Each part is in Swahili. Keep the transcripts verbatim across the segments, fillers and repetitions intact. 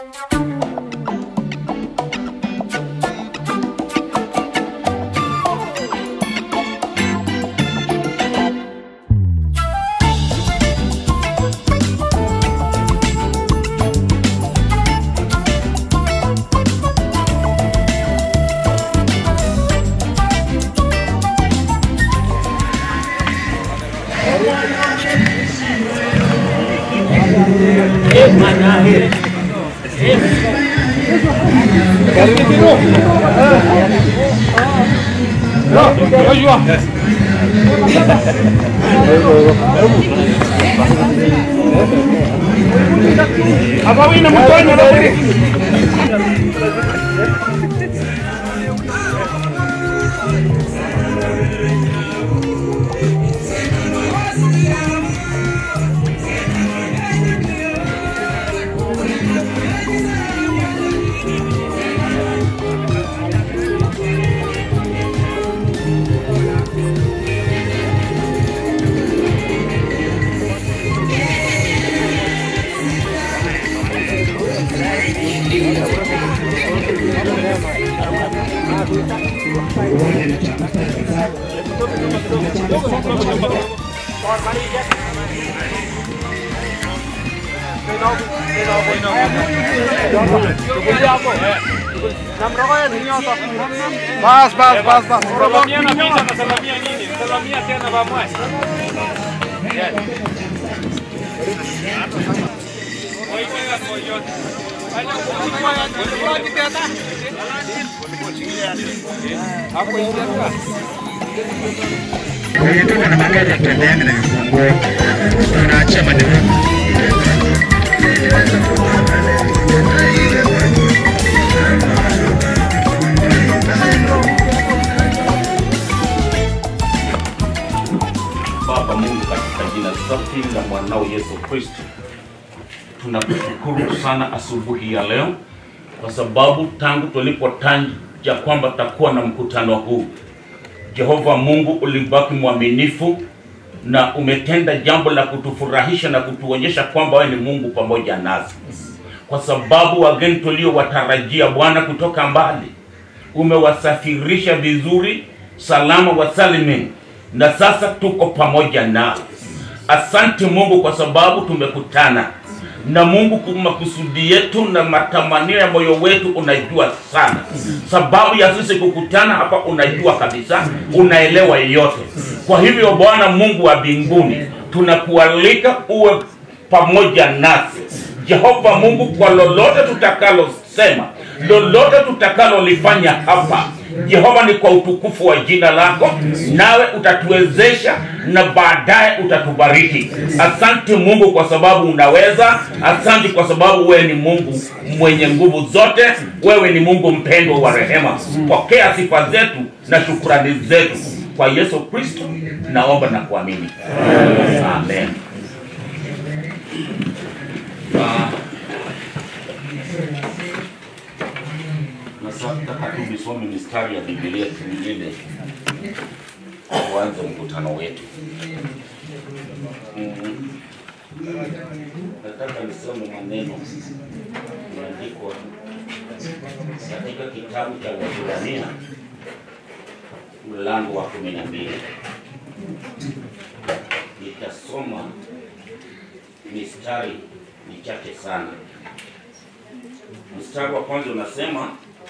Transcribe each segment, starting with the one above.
Apa wina mutanya na beri. Bas, bas, bas, bas. Salamia na visa na salamia nini? Salamia tena va mais. Oi, pega moyo. Ana kwa kwa tena. Hapo ingia. Wewe tu na magari ya kutembea na vifunguo. Tunaacha madereva. Baba Mungu, katika jina safi la mwanao Yesu Kristo, tunakushukuru sana asubuhi ya leo kwa sababu tangu tulipotanja kwamba tutakuwa na mkutano huu, Jehova Mungu ulibaki mwaminifu na umetenda jambo la kutufurahisha na kutuonyesha kwamba wewe ni Mungu pamoja nasi. Kwa sababu wageni tuliowatarajia Bwana kutoka mbali umewasafirisha vizuri, salama wa salimini, na sasa tuko pamoja nao. Asante Mungu kwa sababu tumekutana na Mungu. Kwa makusudi yetu na matamanio ya moyo wetu unajua sana. Sababu ya sisi kukutana hapa unajua kabisa, unaelewa yote. Kwa hivyo Bwana Mungu wa mbinguni, tunakualika uwe pamoja nasi Jehova Mungu, kwa lolote tutakalo sema, lolote tutakalo lifanya hapa Jehova, ni kwa utukufu wa jina lako, nawe utatuwezesha na baadaye utatubariki. Asante Mungu kwa sababu unaweza. Asante kwa sababu wewe ni Mungu mwenye nguvu zote. Wewe ni Mungu mpendwa wa rehema. Pokea sifa zetu na shukrani zetu kwa Yesu Kristo naomba na kuamini. Amen. Amen. Nataka tusome mistari ya Biblia tuingine kuanza mkutano wetu. Nataka nisome maneno yameandikwa katika kitabu cha Waebrania mlango wa kumi na mbili. Nitasoma mistari michache sana. Mstari wa kwanza unasema,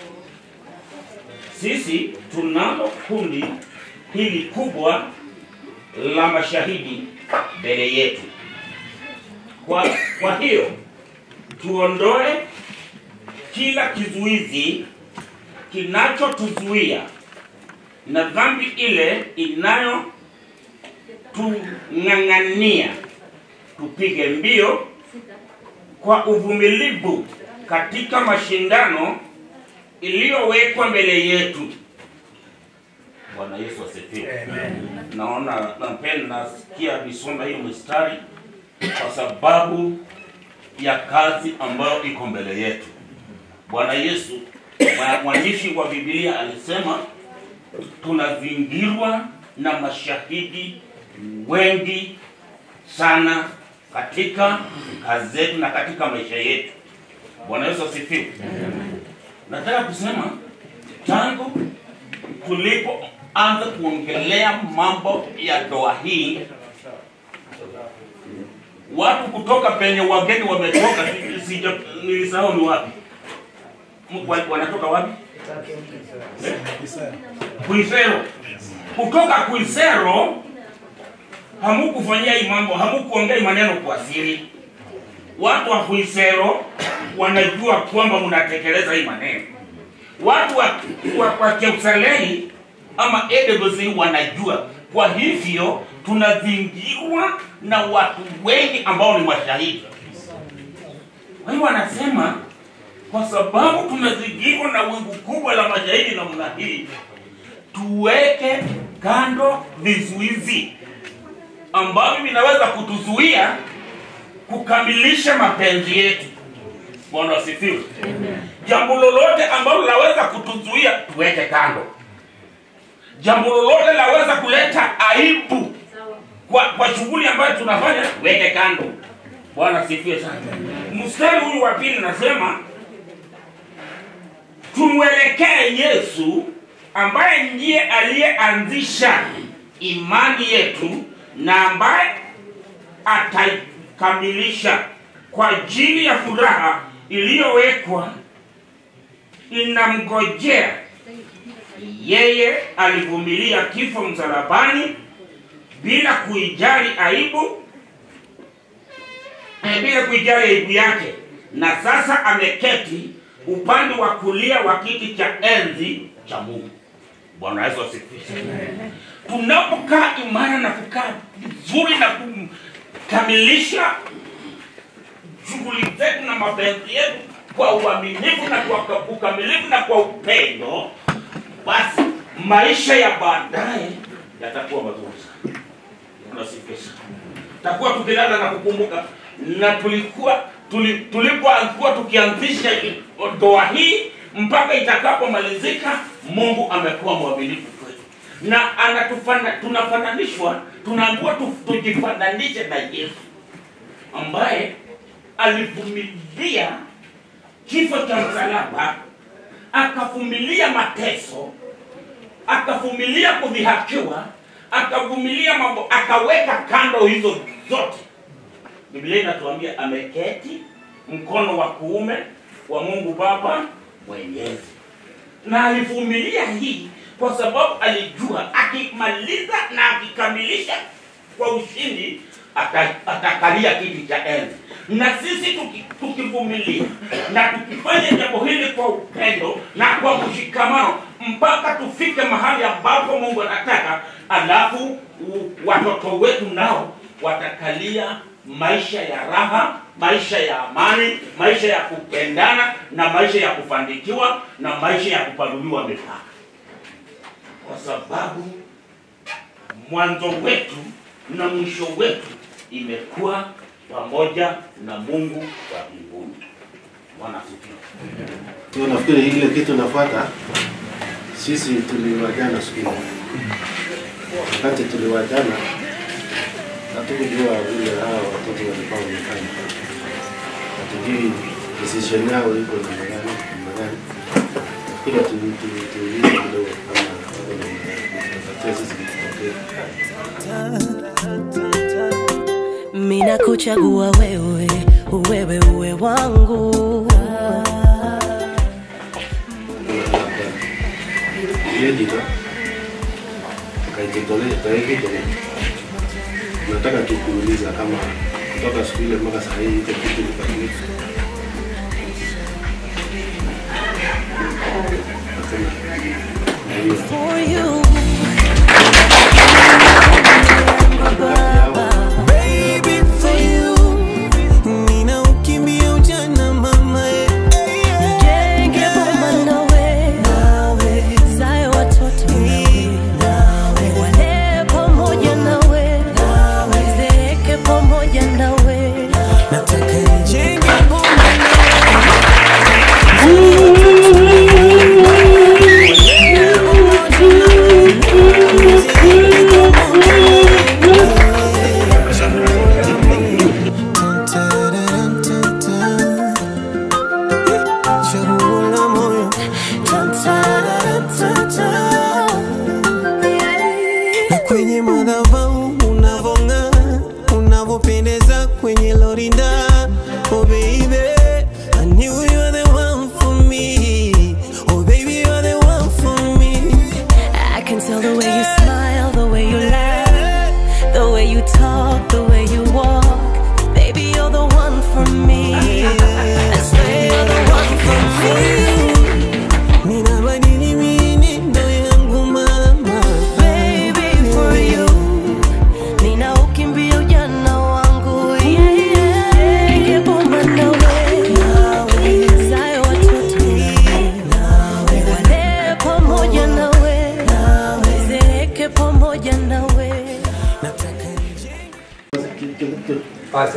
sisi tunalo kundi hili kubwa la mashahidi mbele yetu. Kwa, kwa hiyo tuondoe kila kizuizi kinachotuzuia na dhambi ile inayo tung'ang'ania, tupige mbio kwa uvumilivu katika mashindano iliyowekwa mbele yetu. Bwana Yesu asifiwe. Amen. Naona napenda nasikia nisome hiyo mstari kwa sababu ya kazi ambayo iko mbele yetu. Bwana Yesu, mwandishi wa Biblia alisema tunazingirwa na mashahidi wengi sana katika kazi zetu na katika maisha yetu. Bwana Yesu asifiwe. Nataka kusema tangu tulipoanza kuongelea mambo ya ndoa hii, watu kutoka penye wageni wametoka, sija nilisahau ni wapi. Wanatoka wapi? Kuisero. Kutoka Kuisero hamukufanyia hii mambo, hamukuongea maneno kwa siri. Watu wa Kuisero wanajua kwamba mnatekeleza hii maneno. Watu wa wa, wa Keusalei ama A W C wanajua. Kwa hivyo tunazingirwa na watu wengi ambao ni mashahidi. Kwa hiyo wanasema kwa sababu tunazingirwa na wingu kubwa la mashahidi namna hii, tuweke kando vizuizi ambavyo vinaweza kutuzuia kukamilisha mapenzi yetu. Bwana asifiwe. Jambo lolote ambalo laweza kutuzuia tuweke kando. Jambo lolote laweza kuleta aibu kwa kwa shughuli ambayo tunafanya tuweke kando. Bwana asifiwe sana. Mstari huu wa pili nasema tumwelekee Yesu ambaye ndiye aliyeanzisha imani yetu na ambaye ataikamilisha kwa ajili ya furaha iliyowekwa inamngojea. Yeye alivumilia kifo msalabani bila kuijali aibu, bila kuijali aibu yake, na sasa ameketi upande wa kulia wa kiti cha enzi cha Mungu. Bwana Yesu asifiwe. Tunapokaa imara na kukaa vizuri na kukamilisha shughuli zetu na mapenzi yetu kwa uaminifu na kwa ukamilifu na kwa upendo, basi maisha ya baadaye yatakuwa mazuri sana. Bwana asifiwe. Takuwa tukilala na kukumbuka na tulikuwa tulipoanza tukianzisha ndoa hii mpaka itakapomalizika, Mungu amekuwa mwaminifu kwetu. Na anatufana tunafananishwa, tunaambiwa tujifananishe na Yesu ambaye alivumilia kifo cha msalaba, akavumilia mateso, akavumilia kudhihakiwa, akavumilia mambo, akaweka kando hizo zote. Biblia inatuambia ameketi mkono wa kuume wa Mungu Baba Mwenyezi. Na alivumilia hii kwa sababu alijua akimaliza na akikamilisha kwa ushindi atakalia kiti cha enzi. Na sisi tukivumilia na tukifanya jambo hili kwa upendo na kwa mshikamano mpaka tufike mahali ambapo Mungu anataka, alafu watoto wetu nao watakalia maisha ya raha, maisha ya amani, maisha ya kupendana na maisha ya kufanikiwa na maisha ya kupanuliwa mipaka. Kwa sababu mwanzo wetu na mwisho wetu imekuwa pamoja na Mungu wa mbinguni. Bwana asifiwe. Ndio nafikiri ile kitu nafuata, sisi tuliwajana siku hiyo. Wakati tuliwajana hatukujua vile hawa watoto walikuwa wamefanya. Hatujui decision yao iko namna gani, namna gani. Kila tu tu tu kidogo kama wako na tatizo sisi mimi nakuchagua wewe, wewe uwe wangu. Yeye ndio kaitolea kaitolea. Nataka tukuuliza kama kutoka siku ile mpaka sasa hivi kitu kilibadilika. For you. Nataka nijenge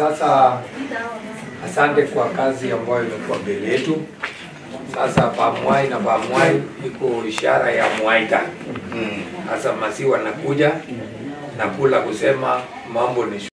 sasa asante kwa kazi ambayo imekuwa mbele yetu. Sasa pamwai na pamwai iko ishara ya mwaita. Sasa masiwa nakuja na kula kusema mambo ni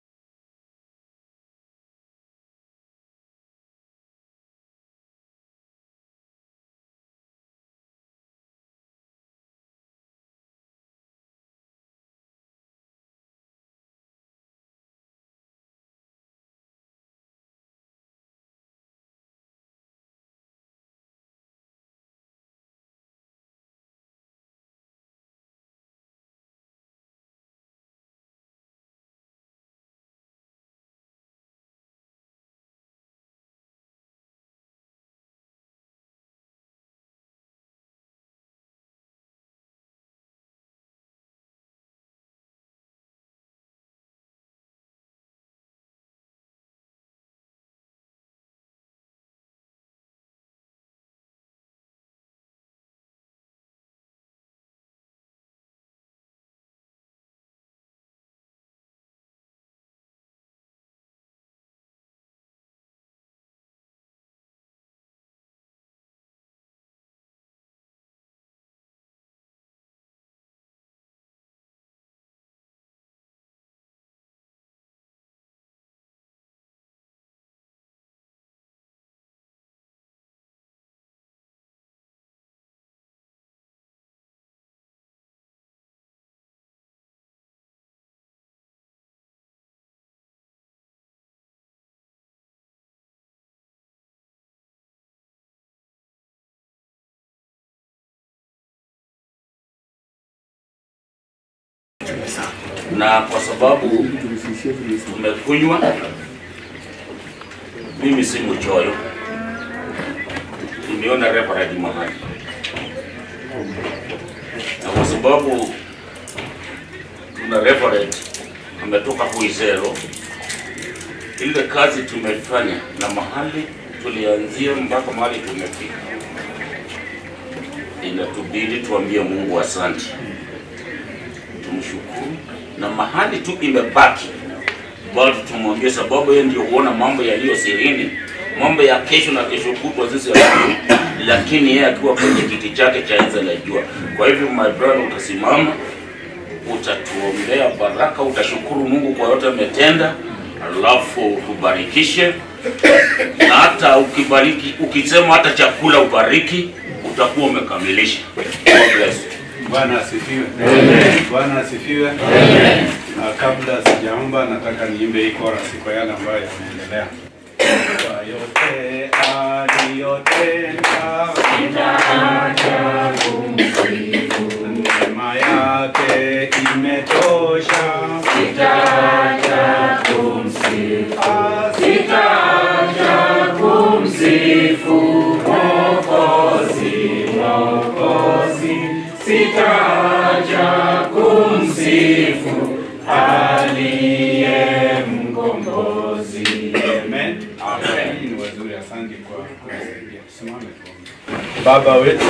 na kwa sababu tumekunywa, mimi si mchoyo, nimeona reverend mahali, na kwa sababu tuna reverend ametoka Huizero, ile kazi tumefanya na mahali tulianzia mpaka mahali tumefika, inatubidi tuambie Mungu asante, tumshukuru, na mahali tu imebaki bado tumwambie, sababu yeye ndio huona mambo yaliyo sirini, mambo ya kesho na kesho kutwa sisi hatuoni, lakini yeye akiwa kwenye kiti chake cha enzi anajua. Kwa hivyo my brother, utasimama, utatuombea baraka, utashukuru Mungu kwa yote ametenda, alafu tubarikishe, na hata ukibariki, ukisema hata chakula ubariki, utakuwa umekamilisha. God bless you. Bwana asifiwe. Amen. Bwana asifiwe. Amen. Na kabla sijaomba nataka niimbe hii chorus kwa yale ambayo yanaendelea. Kwa yote aliyotenda sitaacha kumsifu, neema yake imetosha, sitaacha kumsifu, sitaacha kumsifu Mwokozi, Mwokozi, sitaacha kumsifu aliye mkombozi. Amen. Amen. Ni wazuri, asante kwa kunisaidia. Simame tuombe. Baba wetu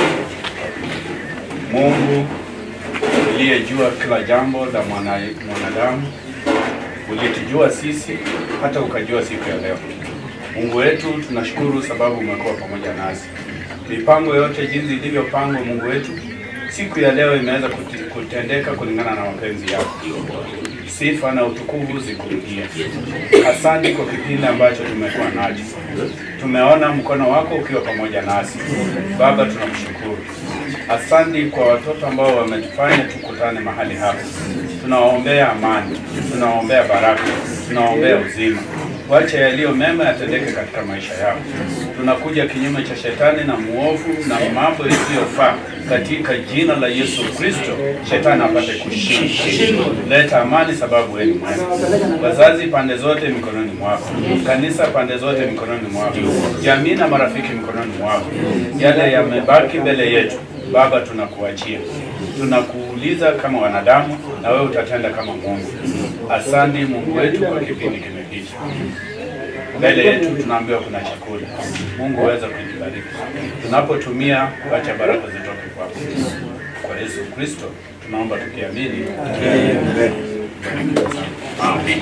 Mungu uliyejua kila jambo la mwanadamu, ulitujua sisi hata ukajua siku ya leo. Mungu wetu, tunashukuru sababu umekuwa pamoja nasi. Mipango yote jinsi ilivyopangwa Mungu wetu, siku ya leo imeweza kutendeka kulingana na mapenzi yako. Sifa na utukufu zikurudie. Asante kwa kipindi ambacho tumekuwa nacho. Tumeona mkono wako ukiwa pamoja nasi. Baba, tunakushukuru. Asante kwa watoto ambao wametufanya tukutane mahali hapa. Tunawaombea amani, tunawaombea baraka, tunawaombea uzima. Wacha yaliyo mema yatendeke katika maisha yao. Tunakuja kinyume cha shetani na muovu na mambo yasiyofaa katika jina la Yesu Kristo. Shetani apate kushindwa. Leta amani sababu wewe ni mwema. Wazazi pande zote mikononi mwako. Kanisa pande zote mikononi mwako. Jamii na marafiki mikononi mwako. Yale yamebaki mbele yetu, Baba, tunakuachia. Tunakuuliza kama wanadamu na wewe utatenda kama Mungu. Asante Mungu wetu kwa kipindi kimepita. Mbele yetu tunaambiwa kuna chakula. Mungu aweza kujibariki. Tunapotumia, acha baraka zitoke kwako. Kwa Yesu Kristo tunaomba tukiamini. Amen. Amen.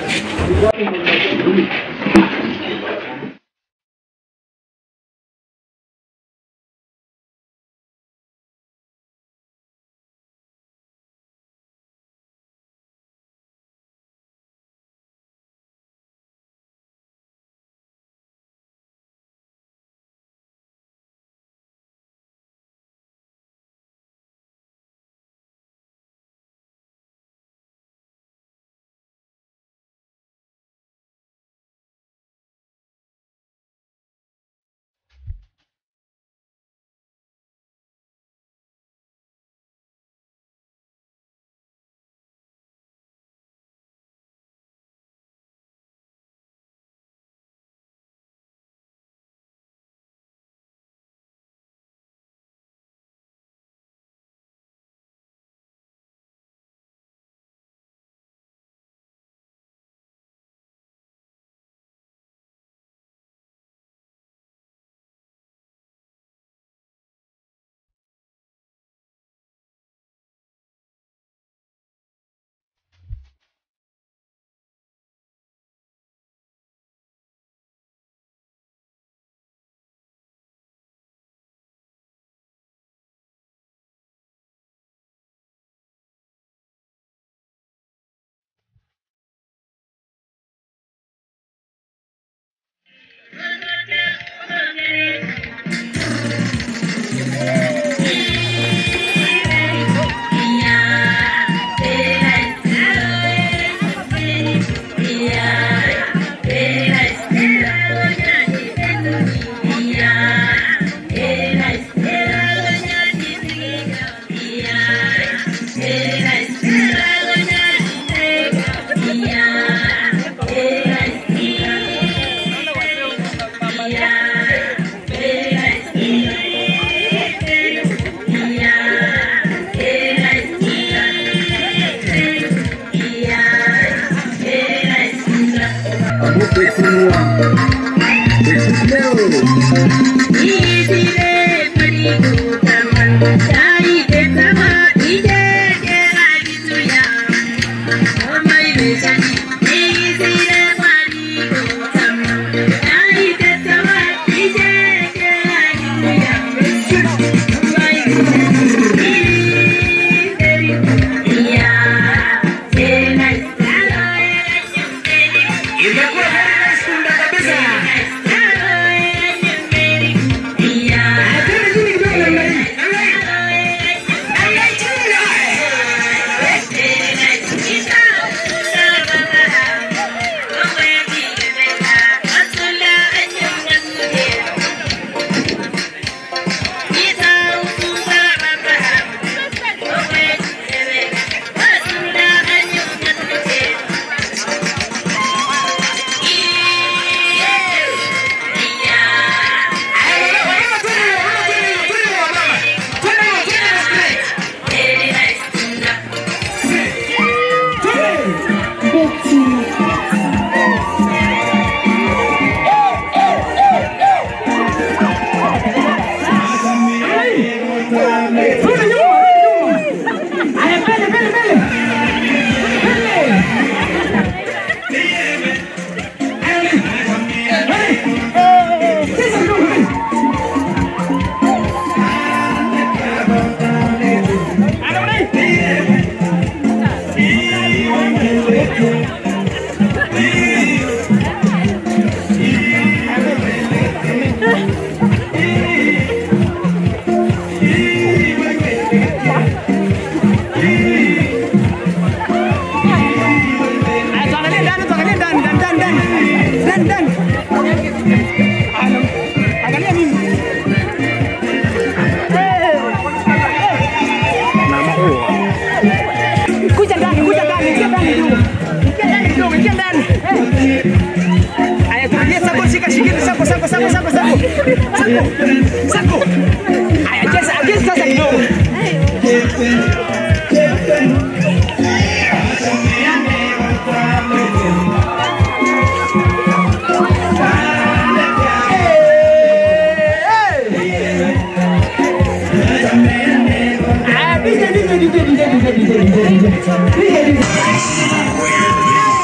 D J, D J, D J, D J, D J, D J, D J.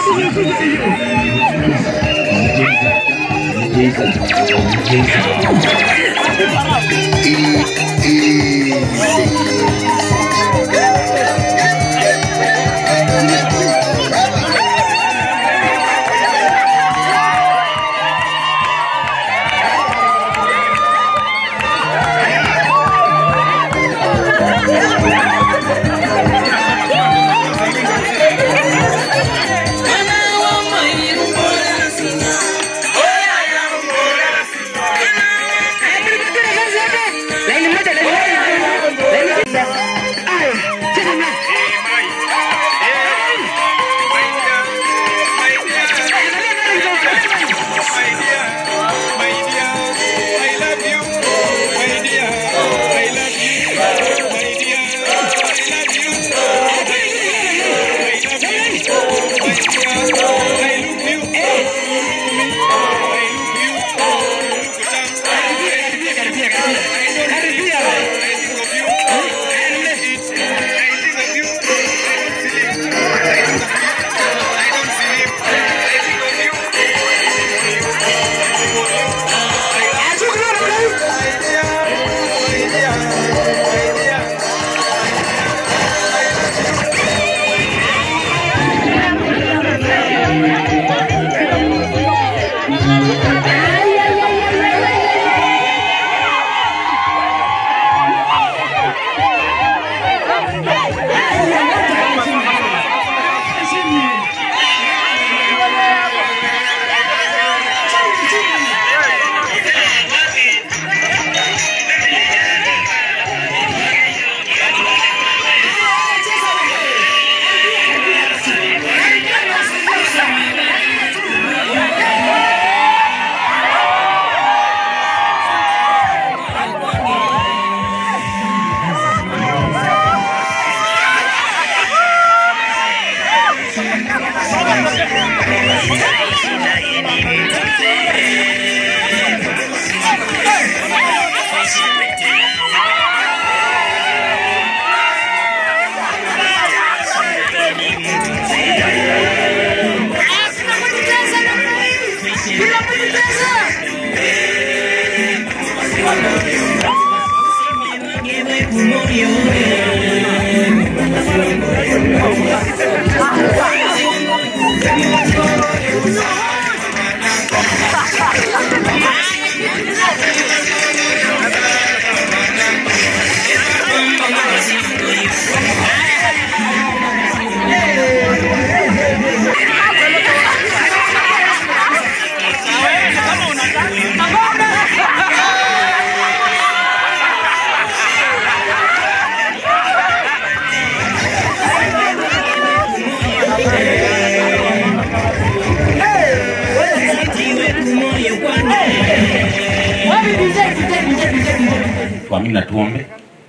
Kwa mimi natuombe.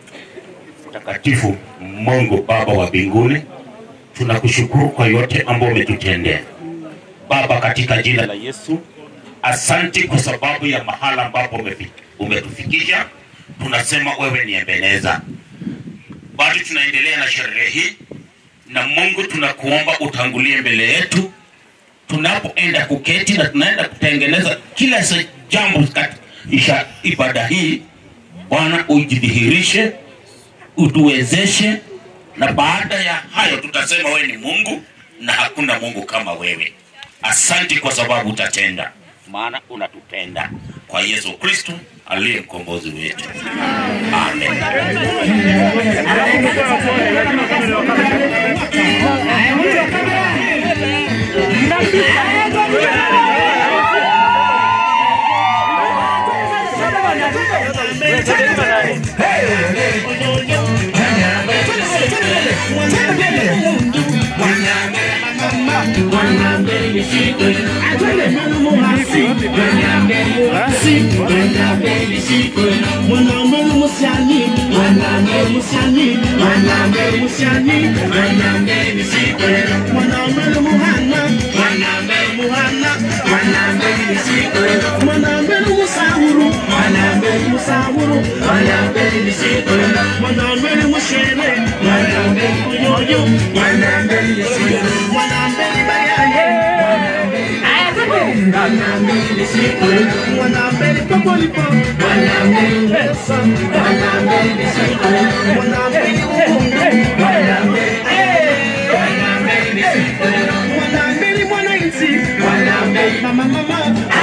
Mtakatifu Mungu Baba wa mbinguni, tunakushukuru kwa yote ambayo umetutendea. Baba, katika jina la Yesu, asante kwa sababu ya mahala ambapo umetufikisha. Tunasema wewe ni Ebeneza. Bado tunaendelea na sherehe hii, na Mungu tunakuomba utangulie mbele yetu tunapoenda kuketi na tunaenda kutengeneza kila jambo katika ibada hii. Bwana, ujidhihirishe, utuwezeshe, na baada ya hayo tutasema wewe ni Mungu na hakuna Mungu kama wewe. Asante kwa sababu utatenda, maana unatupenda. Kwa Yesu Kristo aliye mkombozi wetu. Amen. Wanambeli Wanambeli popolipo, wanambeli pesa, wanambeli misiko, wanambeli ukungu, wanambeli, wanambeli misiko, wanambeli mwananchi, wanambeli mama mama.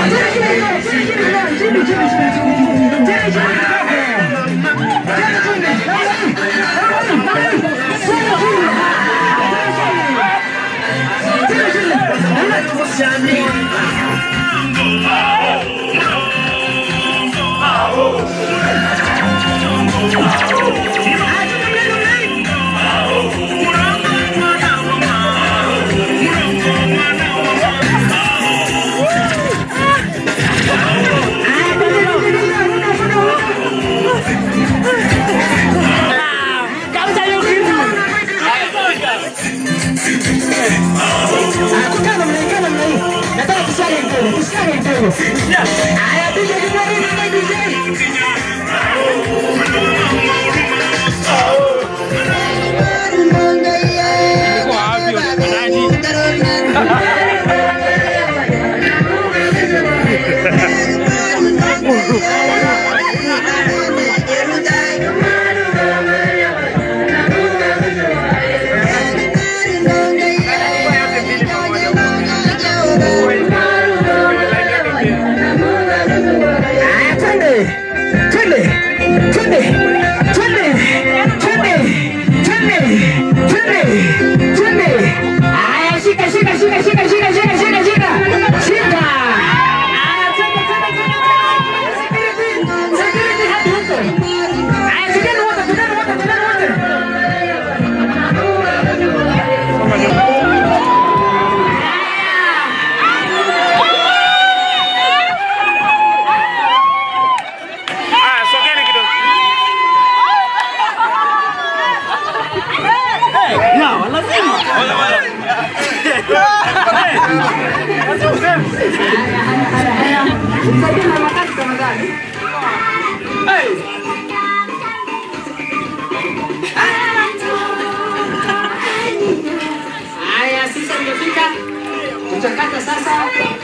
Haya, sisi tumefika. Tutakata sasa.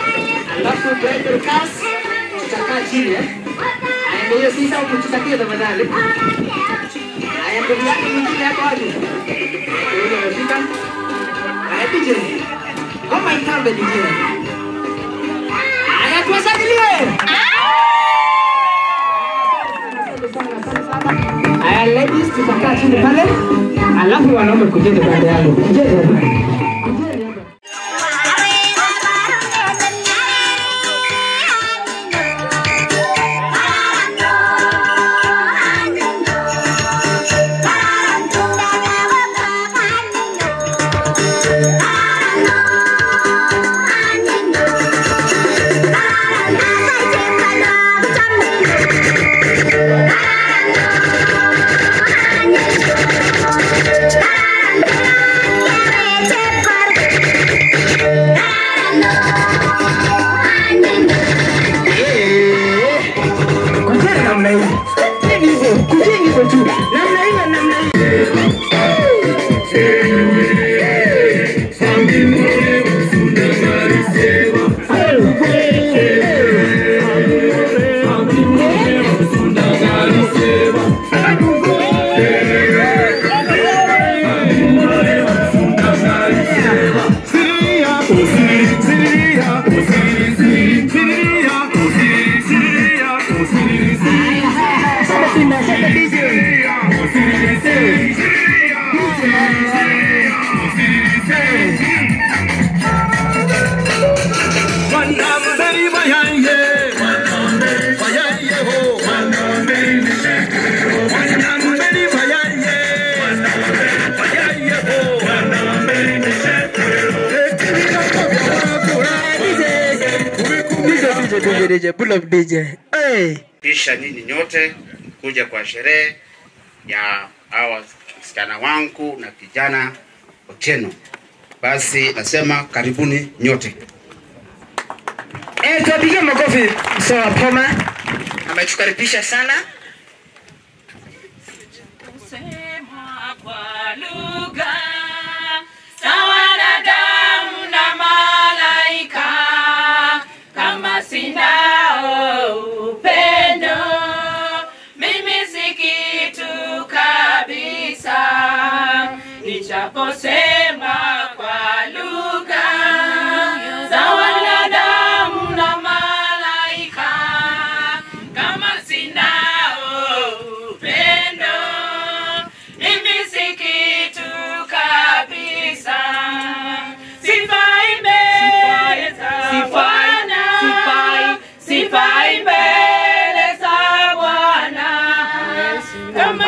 Alafu tuende kasi. Tutakaa chini eh. Haya ndio sasa mtutakie tafadhali. Haya ndio yake mwingine hapo wapi? Ndio tumefika. Haya D J. Kama itambe D J. Haya tuwasaidie. Haya ladies tutakaa chini pale. Alafu wanaume kujeni baada yangu. Kujeni. D J, pull up D J. Hey. Kisha nyinyi nyote kuja kwa sherehe ya hawa msichana wangu na kijana Otieno. Basi nasema karibuni nyote. Eh, tupige makofi. Sawa Poma. Ametukaribisha sana. Kusema kwa lugha sawa na damu na malaika, kama sina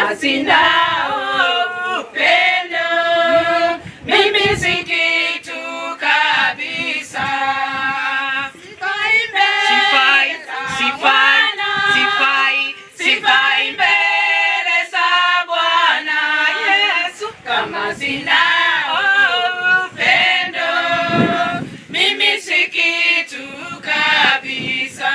kama sina upendo mimi si kitu kabisa. Sifai, sifai, sifai, sifai mbele za Bwana Yesu kama sina upendo mimi si kitu kabisa.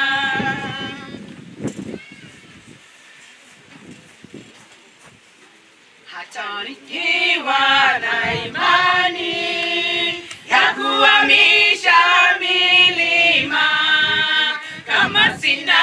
Hata nikiwa na imani ya kuhamisha milima, kama sina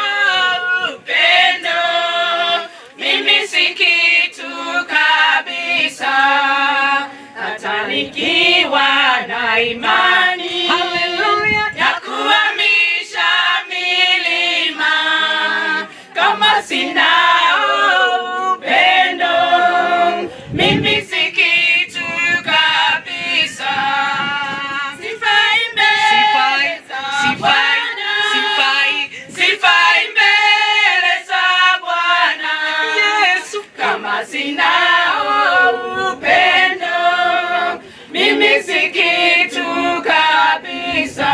upendo mimi si kitu kabisa. Hata nikiwa na imani ya kuhamisha milima, kama sina upendo mimi si kitu kabisa. Sifai mbele za Bwana, sifai, sifai mbele za Bwana Yesu kama sina upendo mimi si kitu kabisa.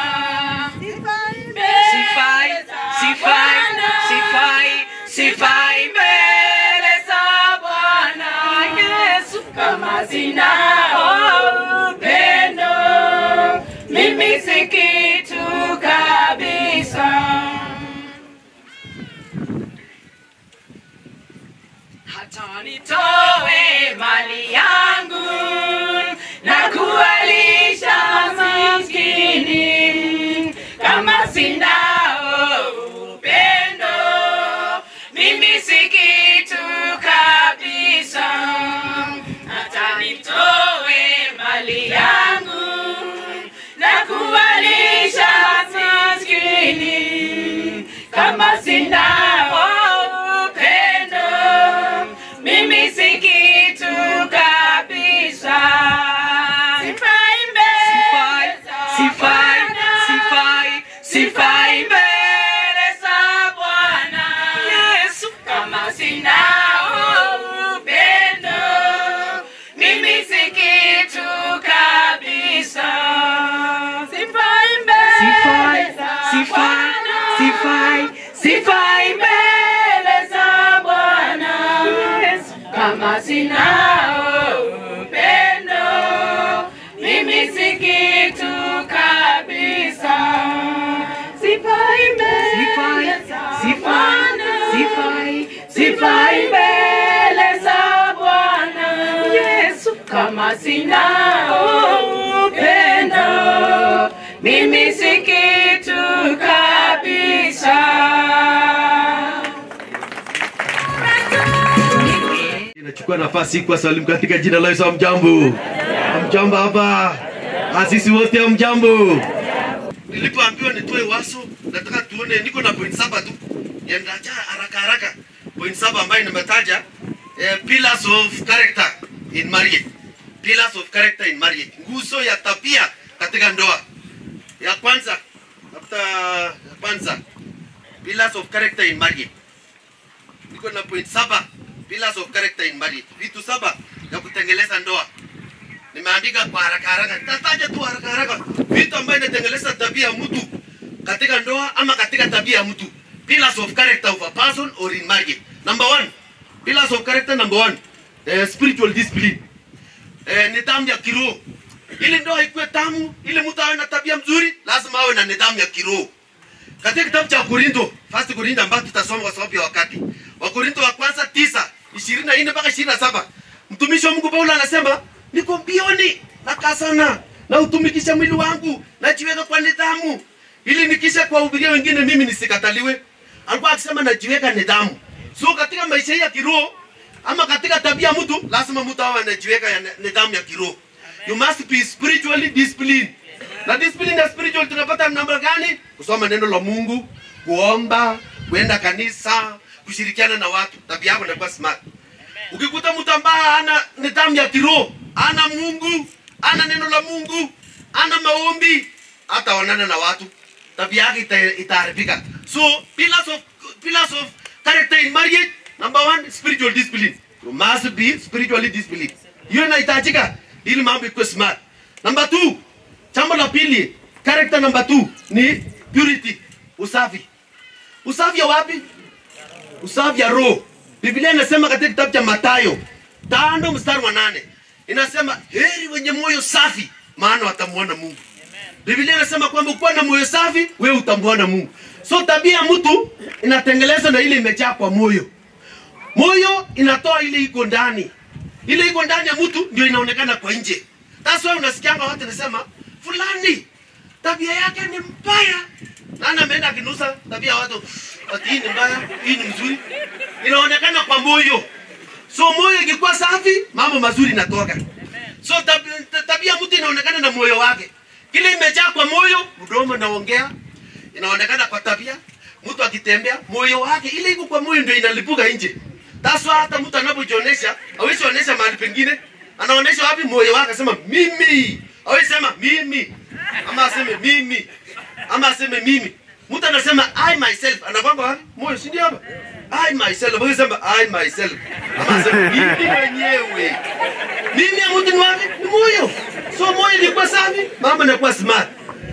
Sifai, sifai, sifai, sifai mbele za Bwana Yesu kama sina upendo mimi si kitu kabisa. Hata nitoe mali yangu na kuwalisha maskini, kama sina upendo mimi si kitu kabisa. Hata nitoe mali yangu na kuwalisha maskini, kama sina upendo mimi si kitu kabisa. Sifai mbele sifai, sifai, sifai mbele za Bwana Yesu kama sina upendo mimi si kitu kabisa. Sifai mbele sifai, sifai, sifai mbele za Bwana Yesu kama sina upendo mimi si kitu kabisa. Sifai mbele sifai, sifai mbele za Bwana Yesu kama sina upendo mimi si kitu kabisa. Nachukua nafasi kwa salimu katika jina la Yesu. Mjambo, mjambo hapa, asisi wote mjambo. Nilipoambiwa nitoe waso, nataka tuone, niko na point saba tu, yandaja haraka haraka. Point saba ambayo nimetaja, eh, pillars of character in marriage. Pillars of character in marriage, nguzo ya tabia katika ndoa. Ya kwanza, after ya kwanza, pillars of character in marriage. Niko na point saba, pillars of character in marriage. Vitu saba ya kutengeleza ndoa. Nimeandika kwa haraka haraka. Nataja tu haraka haraka. Vitu ambavyo inatengeleza tabia ya mtu katika ndoa ama katika tabia ya mtu. Pillars of character of a person or in marriage. Number one, pillars of character number one, uh, spiritual discipline. Eh, nidhamu ya kiroho. Ili ndoa ikuwe tamu, ili mtu awe na tabia mzuri, lazima awe na nidhamu ya kiroho. Katika kitabu cha Korinto, First Korinto ambacho tutasoma kwa sababu ya wakati. Wakorintho wa kwanza tisa, ishirini na nne mpaka ishirini na saba. Mtumishi wa Mungu Paulo anasema, niko mbioni, nakaa sana, na utumikisha mwili wangu, najiweka kwa nidhamu, ili nikisha kuwahubiria wengine mimi nisikataliwe. Alikuwa akisema najiweka nidhamu. So katika maisha ya kiroho ama katika tabia mtu, lazima mtu awe anajiweka ya nidhamu ya kiroho. You must be spiritually disciplined. Na discipline ya spiritual tunapata namna gani? Kusoma neno la Mungu, kuomba, kwenda kanisa, kushirikiana na watu. Tabia yako inakuwa smart. Ukikuta mtu ambaye ana nidhamu ya kiroho, ana Mungu, ana neno la Mungu, ana maombi, hata wanana na watu, tabia yake ita, itaharibika. So pillars of pillars of character in marriage, Number one, spiritual discipline. You must be spiritually disciplined. Hiyo inahitajika ili mambo ikuwe smart. Number two, jambo la pili, character number two ni purity, usafi. Usafi ya wapi? Usafi ya roho. Biblia inasema katika kitabu cha Mathayo tano mstari wa nane inasema heri wenye moyo safi maana watamuona Mungu. Biblia inasema kwamba ukiwa na moyo safi wewe utamuona Mungu. So tabia ya mtu inatengelezwa na ile imejaa kwa moyo. Moyo inatoa ile iko ndani. Ile iko ndani ya mtu ndio inaonekana kwa nje. That's why unasikianga watu wanasema fulani tabia yake ni mbaya. Nani ameenda akinusa tabia ya watu ati hii ni mbaya, hii ni mzuri. Inaonekana kwa moyo. So moyo ikikuwa safi, mambo mazuri inatoka. So tabia, tabia mtu inaonekana na moyo wake. Kile imejaa kwa moyo, mdomo naongea, inaonekana kwa tabia. Mtu akitembea, moyo wake ile iko kwa moyo ndio inalipuka nje. That's why hata mtu anapojionyesha, hawezi onyesha mahali pengine. Anaonyesha wapi? Moyo wake, asema mimi. Hawezi sema mimi. Ama aseme mimi. Ama aseme mimi. Mtu anasema I myself, anakwanga wapi? Moyo, si ndio hapa? I myself, hawezi sema I myself. Ama aseme mimi mwenyewe. Mimi ya mtu ni wapi? Ni moyo. So moyo ilikuwa safi, mambo yanakuwa smart.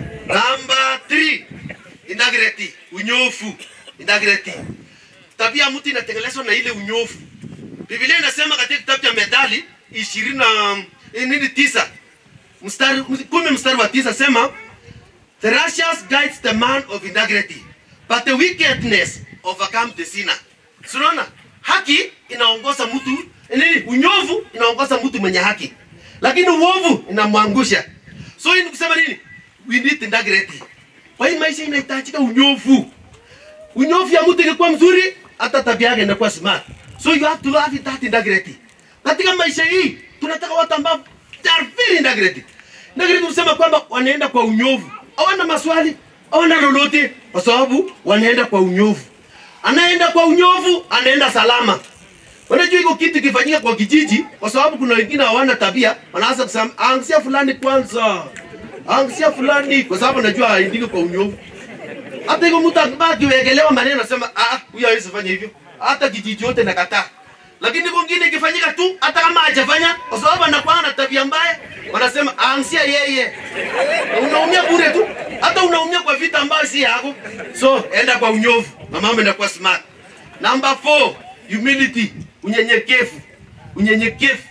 Number three, integrity, unyofu. Integrity. Tabia mtu inatengelezwa na ile unyofu. Biblia inasema katika kitabu cha Methali ishirini na nini tisa mstari kumi mstari wa tisa sema the righteous guides the man of integrity but the wickedness overcomes the sinner. Unaona? Haki inaongoza mtu, nini? Unyofu inaongoza mtu mwenye haki. Lakini uovu inamwangusha. So hii ni kusema nini? We need integrity. Kwa hii maisha inahitajika unyofu. Unyofu ya mtu ingekuwa mzuri, hata tabia yake inakuwa smart. So you have to have that integrity. Katika maisha hii tunataka watu ambao they are very integrity. Integrity tunasema kwamba wanaenda kwa unyofu. Hawana maswali, hawana lolote kwa sababu wanaenda kwa unyofu. Anaenda kwa unyofu, anaenda salama. Unajua iko kitu kifanyika kwa kijiji kwa sababu kuna wengine hawana tabia, wanaanza kusema angalia fulani kwanza. Angalia fulani kwa sababu najua haindiki kwa unyofu. Hata hivyo mtu akibaki weekelewa maneno anasema ah huyu hawezi fanya hivyo. Hata kijiji yote nakataa. Lakini kwingine ikifanyika tu hata kama hajafanya kwa sababu anakuwa na tabia mbaya, wanasema ansia yeye. Unaumia bure tu. Hata unaumia kwa vita ambayo si yako. So enda kwa unyofu na mambo yanakuwa smart. Number four, humility, unyenyekevu. Unyenyekevu.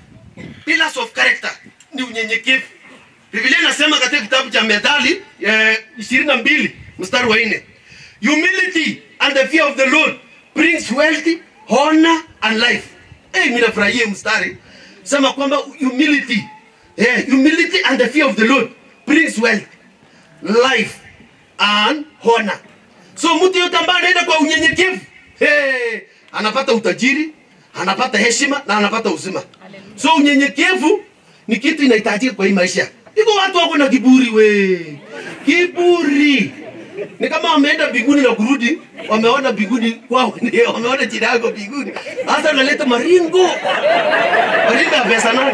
Pillars of character ni unyenyekevu. Biblia inasema katika kitabu cha Methali eh, ishirini na mbili mstari wa nne. Humility and the fear of the Lord brings wealth, honor and life. Eh, hey, mimi nafurahia mstari. Sema kwamba humility, eh, humility and the fear of the Lord brings wealth, life and honor. So mtu yote ambaye anaenda kwa unyenyekevu, hey, anapata utajiri, anapata heshima na anapata uzima. So unyenyekevu ni kitu inahitajika kwa hii maisha. Iko watu wako na kiburi we. Kiburi. Ni kama wameenda mbinguni na kurudi, wameona mbinguni kwao, ndio wameona jina yako mbinguni. Hasa analeta maringo. Maringo ya pesa nani?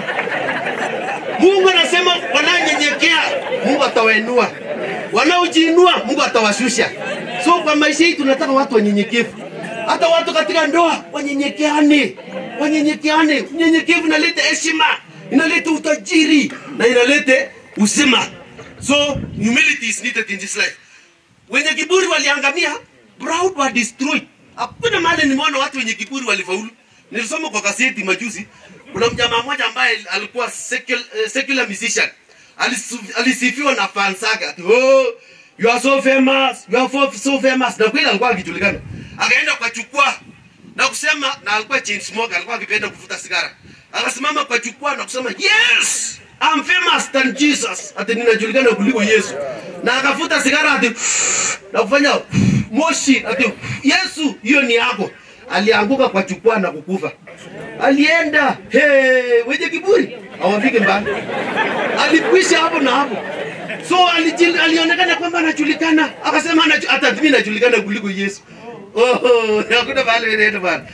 Mungu anasema wananyenyekea, Mungu atawainua. Wanaojiinua, Mungu atawashusha. So kwa maisha hii tunataka watu wanyenyekevu. Hata watu katika ndoa wanyenyekeane. Wanyenyekeane. Unyenyekevu inaleta heshima, inaleta utajiri na inaleta uzima. So humility is needed in this life. Wenye kiburi waliangamia, proud were destroyed. Hakuna mahali nimeona watu wenye kiburi walifaulu. Nilisoma kwa gazeti majuzi, kuna mjamaa mmoja ambaye alikuwa secular, uh, secular musician. Alisifiwa na fans zake. Oh, you are so famous, you are so, so famous. Na kweli alikuwa akijulikana. Akaenda kwa jukwaa na kusema, na alikuwa chain smoker, alikuwa akipenda kuvuta sigara. Akasimama kwa jukwaa na kusema, yes, I'm famous than Jesus. Ati ninajulikana kuliko Yesu. Na akafuta sigara ati na kufanya moshi ati Yesu hiyo ni yako. Alianguka kwa jukwaa na kukufa. Alienda, hey, wenye kiburi hawafiki mbali. Alikwisha hapo na hapo. So alijil, alionekana kwamba anajulikana. Akasema hata mimi najulikana kuliko Yesu. Oh, hakuna bali nenda bana.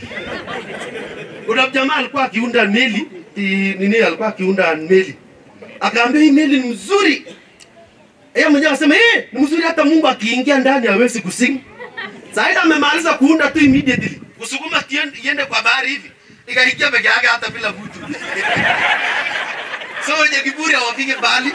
Kuna jamaa alikuwa akiunda meli, nini alikuwa akiunda meli. Akaambia hii meli ni mzuri. Yeye mwenyewe akasema, "Eh, ni mzuri hata Mungu akiingia ndani hawezi kusing." Sasa amemaliza kuunda tu immediately. Kusukuma boat iende kwa bahari hivi. Ikaingia peke yake hata bila mtu. So wenye kiburi hawafike mbali.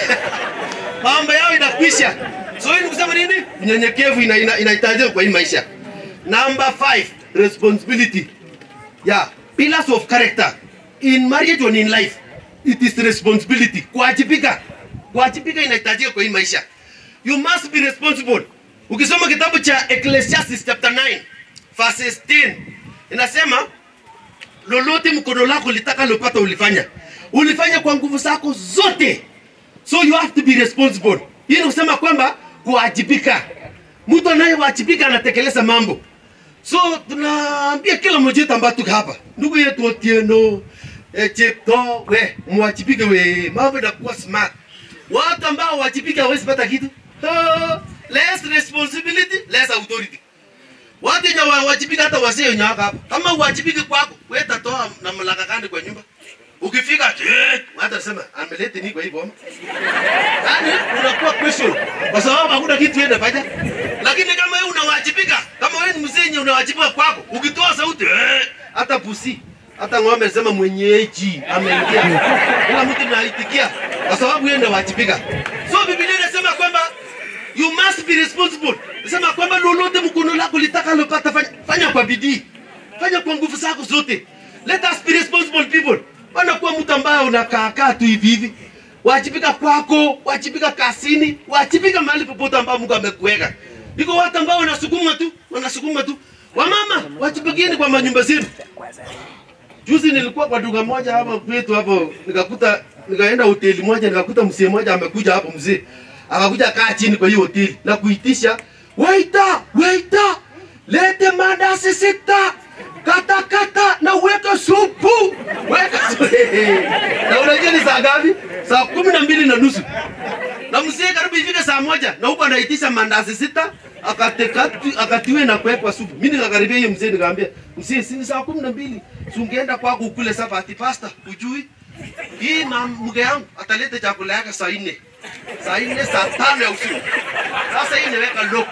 Mambo yao inakwisha. So hii ni kusema nini? Unyenyekevu inahitajika ina, ina kwa hii maisha. Number five, responsibility. Yeah, pillars of character. In marriage or in life, it is responsibility. Kuwajibika. Kuwajibika inahitajika kwa hii maisha. You must be responsible. Ukisoma kitabu cha Ecclesiastes chapter nine, verse ten, inasema lolote mkono lako litaka lopata ulifanya. Ulifanya kwa nguvu zako zote. So you have to be responsible. Hii ni kusema kwamba kuwajibika. Mtu anayewajibika anatekeleza mambo. So tunaambia kila mmoja wetu ambaye tuko hapa, ndugu yetu Otieno, eh, Chepto, we mwajibike we, mambo yanakuwa smart. Watu ambao wajibika hawezi pata kitu. Oh, less responsibility, less authority. Watu wenye wajibika hata wasio wenye hapa. Kama wajibike kwako, wewe tatoa na mlaka kande kwa nyumba. Ukifika, watu wasema amelete nini kwa hii boma? Yaani unakuwa question kwa sababu hakuna kitu yenda fanya. Lakini kama wewe unawajibika, kama wewe ni mzee unawajibika kwako, ukitoa sauti hata pusi, hata ng'ombe sema mwenyeji ameingia. Kila mtu anaitikia kwa sababu yeye anawajibika. So Biblia inasema kwamba you must be responsible. Inasema kwamba lolote mkono lako litaka lopata fanya, fanya kwa bidii. Fanya kwa nguvu zako zote. Let us be responsible people. Bana kuwa mtu ambaye unakaa kaa tu hivi hivi. Wajibika kwako, wajibika kasini, wajibika mahali popote ambapo Mungu amekuweka. Iko watu ambao wanasukuma tu, wanasukuma tu. Wamama, wajibikeni kwa manyumba zenu. Juzi nilikuwa kwa duka moja hapa kwetu hapo, nikakuta nikaenda hoteli moja nikakuta mzee mmoja amekuja hapo mzee. Akakuja kaa chini kwa hiyo hoteli na kuitisha, "Waiter, waiter, lete mandazi sita. Kata kata na weka supu." Weka supu. Na unajua ni saa ngapi? Saa kumi na mbili na nusu. Na mzee karibu ifike saa moja na huko anaitisha mandazi sita, akatekatu akatiwe na kuwekwa supu. Mimi nikakaribia hiyo mzee nikamwambia, "Mzee, si ni saa kumi na mbili. Si ungeenda kwako ukule sabati pasta, ujui? Hii na mke yangu ataleta chakula yake saa nne. Saa nne saa tano ya usiku. Sasa hii niweka lock."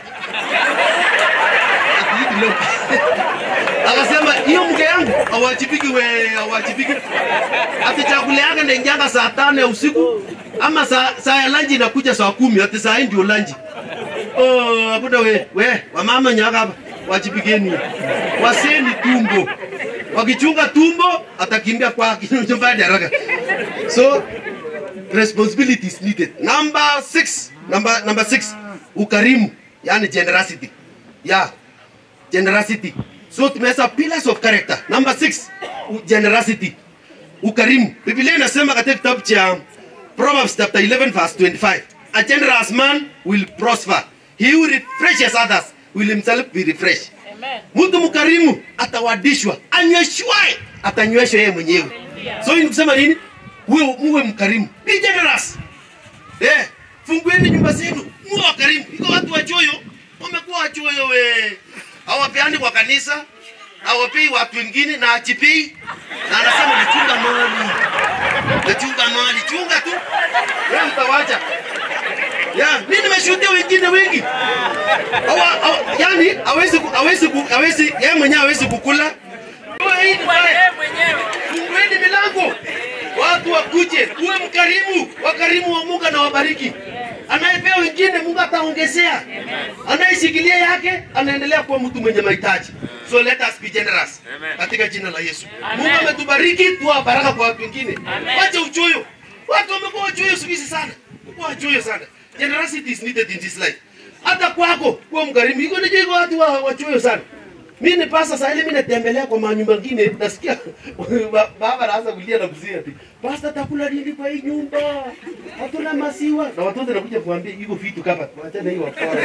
Ati lock. Akasema hiyo mke yangu hawajibiki we hawajibiki. Ati chakula yake ndio ingianga saa tano ya usiku ama saa saa ya lunch inakuja saa kumi, ati saa hii ndio lunch. Oh, hakuna we we wamama nyaka hapa wajibikeni. Waseni tumbo. Wakichunga tumbo atakimbia kwa nyumbani haraka. So responsibility is needed. Number six, number number six, ukarimu, yani generosity. Yeah. Generosity. So tumesa pillars of character. Number six, generosity. Ukarimu. Biblia inasema katika kitabu cha Proverbs chapter eleven verse twenty-five. A generous man will prosper. He who refreshes others will himself be refreshed. Amen. Mtu mkarimu atawadishwa, anyweshwae atanyweshwa yeye mwenyewe. So hii kusema nini? Wewe muwe mkarimu. Be generous. Eh, fungueni nyumba zenu, muwe wakarimu. Iko watu wachoyo, wamekuwa wachoyo we. Hawapeani kwa kanisa, hawapei watu wengine na achipei. Na anasema nachunga mali. Nachunga mali, chunga tu. Wewe utawacha. Ya, mimi nimeshuhudia wengine wengi. Hawa, yani hawezi hawezi hawezi yeye mwenyewe hawezi kukula. Wewe hii mwenyewe. Fungueni milango. Watu wakuje, uwe mkarimu, wakarimu wa Mungu na wabariki. Anayepea wengine Mungu ataongezea. Anayeshikilia yake anaendelea kuwa mtu mwenye mahitaji. So let us be generous. Katika jina la Yesu. Mungu ametubariki, tuwa baraka kwa watu wengine. Wacha uchoyo. Watu wamekuwa wachoyo siku hizi sana. Wamekuwa wachoyo sana. Generosity is needed in this life. Hata kwako kuwa mkarimu. Iko nije watu wa wachoyo sana. Mimi ni pasa sasa ile mimi natembelea kwa manyumba mengine nasikia baba anaanza kulia na mzee ati pasta takula nini kwa hii nyumba? Hatuna maziwa. Na watoto wanakuja kuambia iko vitu kapa. Acha na hiyo wakora.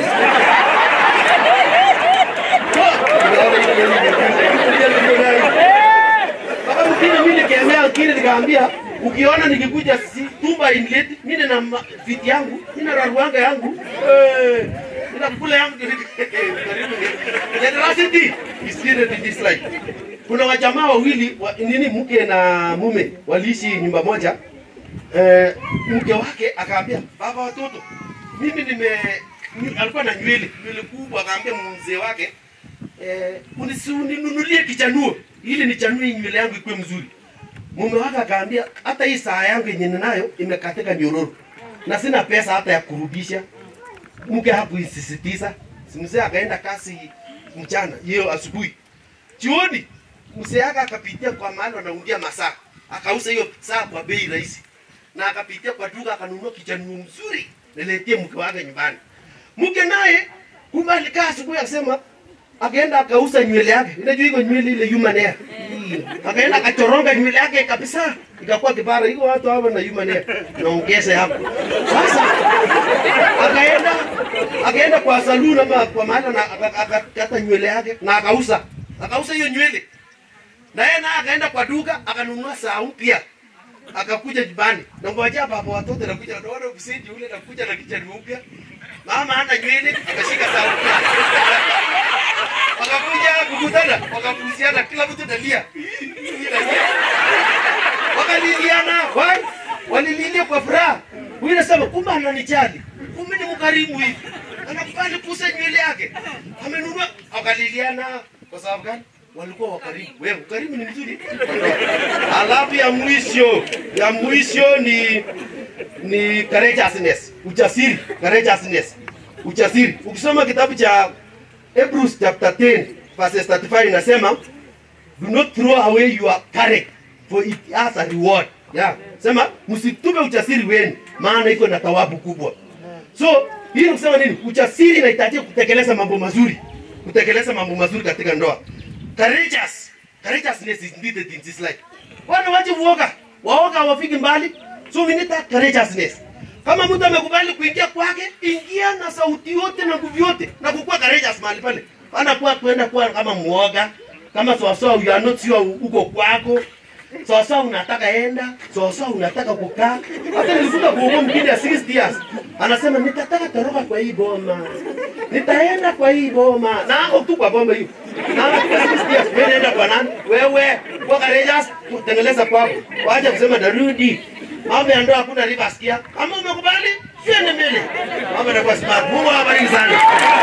Baba mkine mimi nikiambia kile nikaambia ukiona nikikuja si tumba inlet mimi na viti yangu, mimi na raruanga yangu. Eh ninakula yangu. Generosity is needed in this life. Kuna wajamaa wawili wa, nini mke na mume waliishi nyumba moja. Eh, mke wake akaambia baba watoto mimi nime alikuwa na nywele nywele kubwa, akaambia mzee wake eh, uninunulie kichanuo ili nichanue nywele yangu ikuwe mzuri. Mume wake akaambia hata hii saa yangu yenye ninayo imekatika nyororo na sina pesa hata ya kurudisha. Mke hakuisisitiza. Mzee akaenda kasi mchana, hiyo asubuhi. Jioni mzee yake akapitia kwa mahali wanaundia masaa, akauza hiyo saa kwa bei rahisi. Na akapitia kwa duka akanunua kichanuo mzuri, niletee mke wake nyumbani. Mke naye kumbe alikaa asubuhi akasema akaenda akauza nywele yake. Unajua iko nywele ile human hair. Akaenda akachoronga nywele yake kabisa. Ikakuwa kibara. Iko watu hapa na human hair. Naongeza hapo. Sasa akaenda akaenda kwa saluni ama kwa mahali na akakata nywele yake na akauza. Akauza hiyo nywele. Na yeye na akaenda kwa duka akanunua saa mpya. Akakuja nyumbani. Na ngoja hapa watoto nakuja wanaona usidi ule nakuja na kichani mpya. Mama hana nywele akashika saa mpya. Wakakuja kukutana, wakapuziana, kila mtu dalia. Wakaliliana, wai, walililia kwa furaha. Huyu anasema kumbe ananijali. Kumbe ni mkarimu hivi. Anakubali kuuza nywele yake. Amenunua, wakaliliana kwa sababu gani? Walikuwa wakarimu. Wewe ukarimu ni mzuri. Alafu ya mwisho, ya mwisho ni ni courageousness, ujasiri, courageousness. Ujasiri. Ukisoma kitabu cha Hebrews chapter ten verses thirty-five inasema do not throw away your courage for it has a reward. Yeah. Sema msitupe ujasiri wenu maana iko na thawabu kubwa. So hii ni kusema nini? Ujasiri inahitaji kutekeleza mambo mazuri. Kutekeleza mambo mazuri katika ndoa. Courageous. Courageousness is needed in this life. Wana waje uoga. Waoga hawafiki mbali. So we need that courageousness. Kama mtu amekubali kuingia kwake, ingia na sauti yote na nguvu yote na kukua courageous mahali pale. Ana kwa kwenda kwa kama muoga, kama sawa sawa you are not sure uko kwako. Sawa sawa unataka enda, sawa sawa unataka kukaa. Hata nilifuta kuoga mkindi ya sixty years. Anasema nitataka toroka kwa hii boma. Nitaenda kwa hii boma. Na hapo tu kwa boma hiyo. Na hapo sixty years wewe nenda kwa nani? Wewe kwa courageous kutengeleza kwako. Waache kusema darudi. Mambo ya ndoa hakuna riba sikia. Kama umekubali, siende mbele. Mambo yanakuwa smart. Mungu awabariki sana.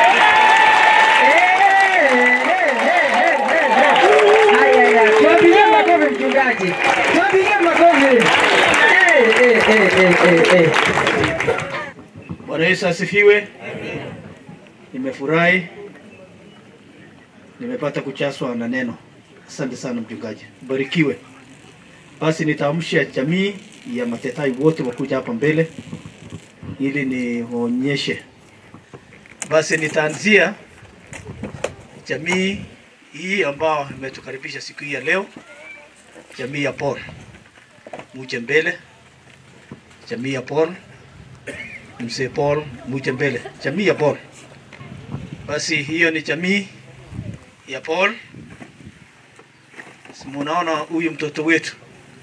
Haya ya, tuwapigie makofi mchungaji. Tuwapigie makofi. Eh eh eh eh eh. Bwana Yesu asifiwe. Nimefurahi. Nimepata kuchaswa na neno. Asante sana mchungaji. Barikiwe. Basi nitaamsha jamii ya Matetai wote wakuja hapa mbele ili nionyeshe. Basi nitaanzia jamii hii ambao imetukaribisha siku hii ya leo, jamii ya Paul. Muje mbele. Jamii ya Paul. Mzee Paul, muje mbele. Jamii ya Paul. Basi hiyo ni jamii ya Paul. Simunaona huyu mtoto wetu.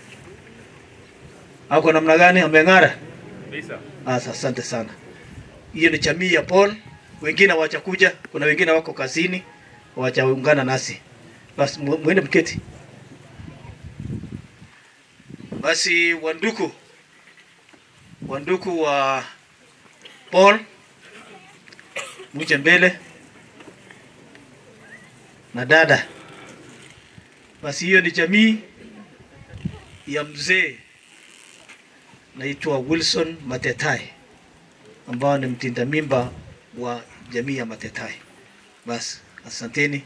Ako namna gani ameng'ara? Bisa. Asa, asante sana. Hiyo ni jamii ya Paul. Wengine wachakuja, kuna wengine wako kazini, wachaungana nasi. Basi mwende mketi. Basi wanduku wanduku wa Paul muje mbele na dada. Basi hiyo ni jamii ya mzee naitwa Wilson Matetai ambao ni mtinda mimba wa jamii ya Matetai. Basi asanteni.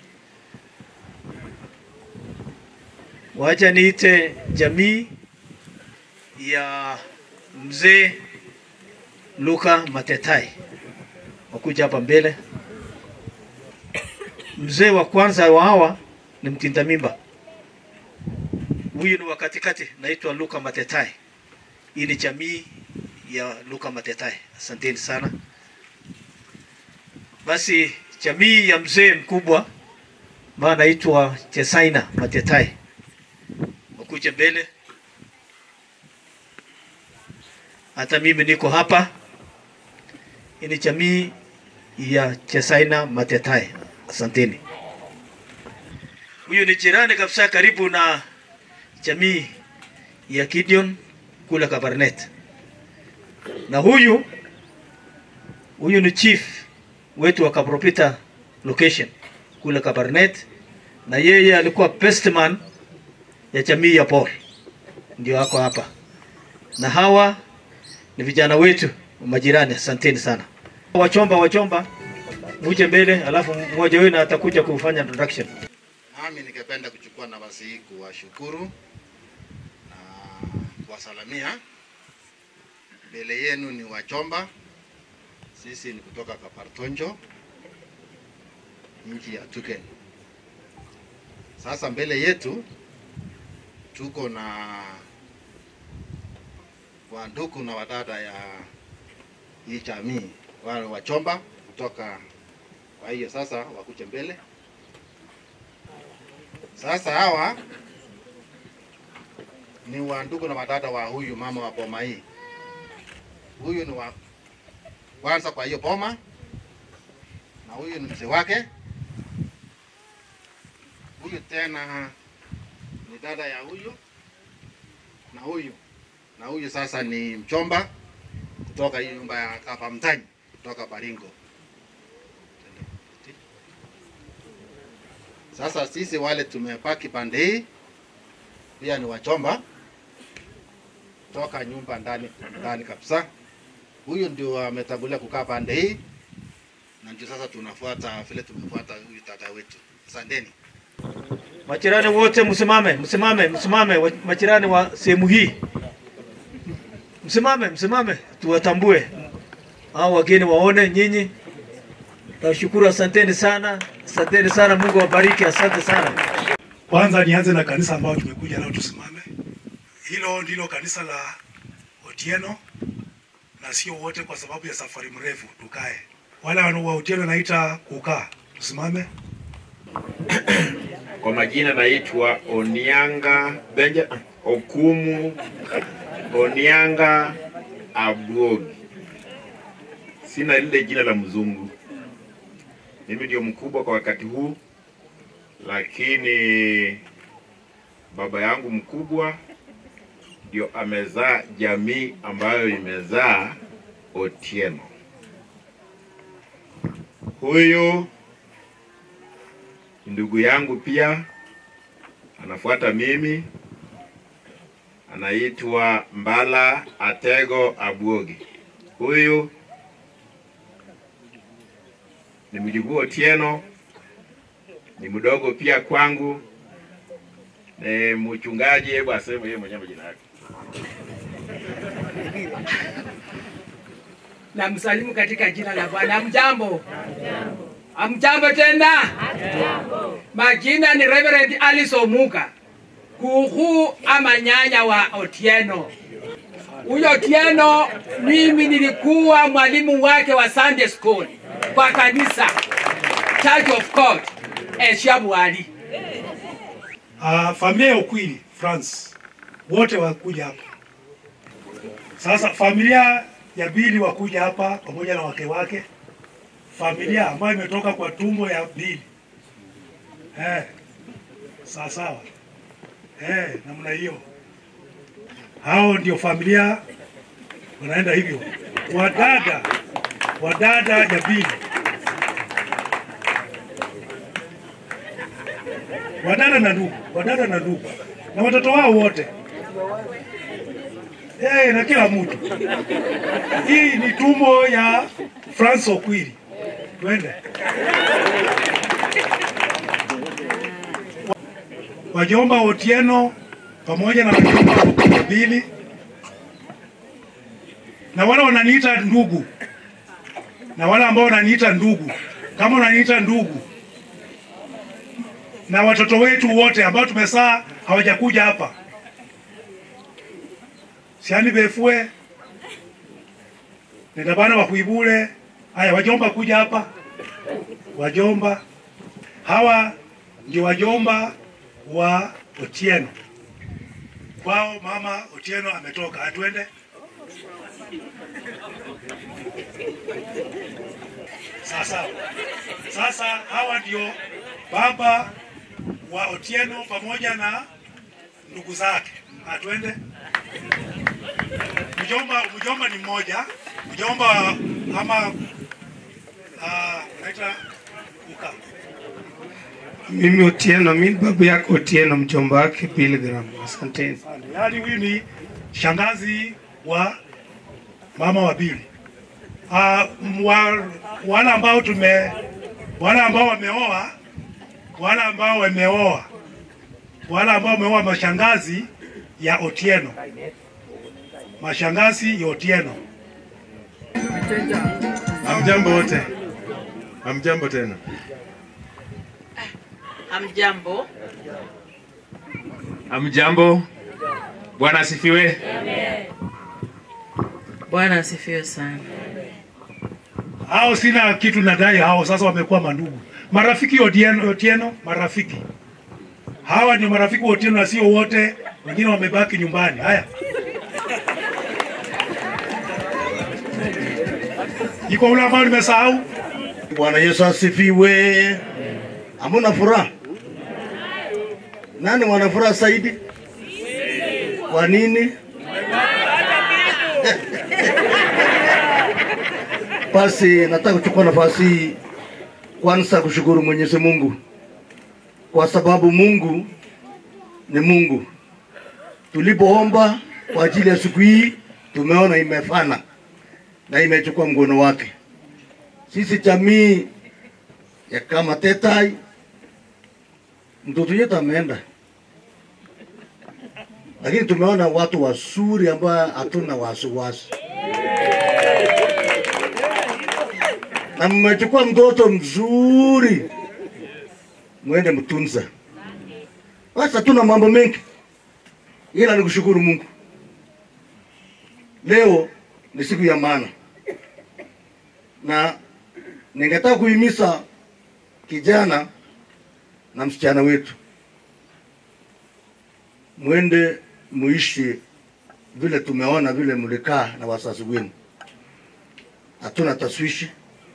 Wacha niite jamii ya mzee Luka Matetai wakuja hapa mbele. Mzee wa kwanza wa hawa ni mtinda mimba. Huyu ni wa katikati naitwa Luka Matetai. Hii ni jamii ya Luka Matetai. Asanteni sana. Basi jamii ya mzee mkubwa maana naitwa Chesaina Matetai. Wakuja mbele. Hata mimi niko hapa. Hii ni jamii ya Chesaina Matetai. Asanteni. Huyu ni jirani kabisa karibu na jamii ya Gideon kula Kabarnet. Na huyu huyu ni chief wetu wa Kapropita location kule Kabarnet, na yeye alikuwa bestman ya jamii ya Paul, ndio ako hapa. Na hawa ni vijana wetu majirani, asanteni sana. Wachomba wachomba muje mbele, alafu mmoja wenu atakuja kufanya introduction. Nami ningependa kuchukua nafasi hii kuwashukuru na kuwasalamia. Mbele yenu ni Wachomba, sisi ni kutoka Kapartonjo, nchi ya Tuken. Sasa mbele yetu tuko na wandugu na wadada ya hii jamii, wale Wachomba kutoka. Kwa hiyo sasa wakuje mbele. Sasa hawa ni wandugu na wadada wa huyu mama wa boma hii. Huyu ni wa kwanza kwa hiyo boma, na huyu ni mzee wake. Huyu tena ni dada ya huyu, na huyu na huyu sasa ni mchomba kutoka hii nyumba ya hapa Mtanyi, kutoka Baringo. Sasa sisi wale tumepaki pande hii pia ni Wachomba toka nyumba ndani ndani kabisa. Huyu ndio ametangulia kukaa pande hii, na ndio sasa tunafuata vile tumefuata huyu tata wetu. Asanteni. Majirani wote msimame, msimame, msimame majirani wa sehemu hii. Msimame, msimame tuwatambue. Hao wageni waone nyinyi. Tashukuru, asanteni sana. Asanteni sana, Mungu awabariki, asante sana. Kwanza nianze na kanisa ambao tumekuja nao tusimame. Hilo ndilo kanisa la Otieno, na sio wote kwa sababu ya safari mrefu tukae. Wale wa Otieno naita kukaa. Tusimame. Kwa majina naitwa Onianga Benja Okumu Onianga Abuogi. Sina lile jina la mzungu. Mimi ndio mkubwa kwa wakati huu, lakini baba yangu mkubwa ndio amezaa jamii ambayo imezaa Otieno. Huyu ndugu yangu pia anafuata mimi, anaitwa Mbala Atego Abuogi. Huyu ni mjukuu Otieno, ni mdogo pia kwangu, ni mchungaji. Hebu aseme yeye mwenyewe jina lake. Na msalimu katika jina la Bwana. Mjambo. Amjambo tena. Amjambo. Majina ni Reverend Alice Omuka, kuhu ama nyanya wa Otieno. Huyo Otieno mimi nilikuwa mwalimu wake wa Sunday school kwa kanisa Church of God Eshabwali. Uh, familia ya Okwiri France wote wakuja hapa. Sasa familia ya Bili wakuja hapa pamoja na wake wake. Familia ambayo imetoka kwa tumbo ya Bili. Eh. Sawa sawa. Eh, namna hiyo. Hao ndio familia wanaenda hivyo. Wadada, wadada ya Bili. Wadada na ndugu, wadada na ndugu. Na watoto wao wote. Eh, na kila mtu. Hii ni tumbo ya France Okwiri. Twende. Wajomba Otieno pamoja na wajomba wa Bili, na wale wananiita ndugu, na wale ambao wananiita ndugu, kama wananiita ndugu, na watoto wetu wote ambao tumesaa hawajakuja hapa. Siani befue Nedabana wakuibule. Haya, wajomba kuja hapa. Wajomba hawa ndio wajomba wa Otieno. Kwao mama Otieno ametoka. Atuende. Sasa sasa hawa ndio baba wa Otieno pamoja na ndugu zake. Atuende. Mjomba, mjomba ni mmoja. Mjomba ama ah uh, naita kuka. Mimi Otieno, mimi babu yako Otieno, mjomba wake Pilgrim. Asanteni. Yaani huyu ni shangazi wa mama wa Bili. Ah, wa, wale ambao tume wale ambao wameoa, wale ambao wameoa, wale ambao wameoa mashangazi ya Otieno. Mashangazi ya Otieno. Hamjambo wote. Hamjambo tena. Hamjambo. Hamjambo. Bwana asifiwe. Amen. Bwana asifiwe sana. Hao sina kitu nadai, hao sasa wamekuwa mandugu. Marafiki Otieno, Otieno marafiki. Hawa ni marafiki wa Otieno na sio wote, wengine wamebaki nyumbani. Haya. Iko ule ambao nimesahau. Bwana Yesu asifiwe. Hamuna furaha? Nani wana furaha zaidi? Kwa nini? Basi nataka kuchukua nafasi kwanza kushukuru Mwenyezi Mungu kwa sababu Mungu ni Mungu. Tulipoomba kwa ajili ya siku hii tumeona imefana na imechukua mkono wake. Sisi jamii ya kama Tetai, mtoto yetu ameenda, lakini tumeona watu wazuri ambao hatuna wasiwasi, na mmechukua mtoto mzuri, mwende mtunza. Basi hatuna mambo mengi, ila ni kushukuru Mungu. Leo ni siku ya maana, na ningetaka kuhimiza kijana na msichana wetu, mwende muishi vile tumeona vile mlikaa na wazazi wenu. Hatuna taswishi.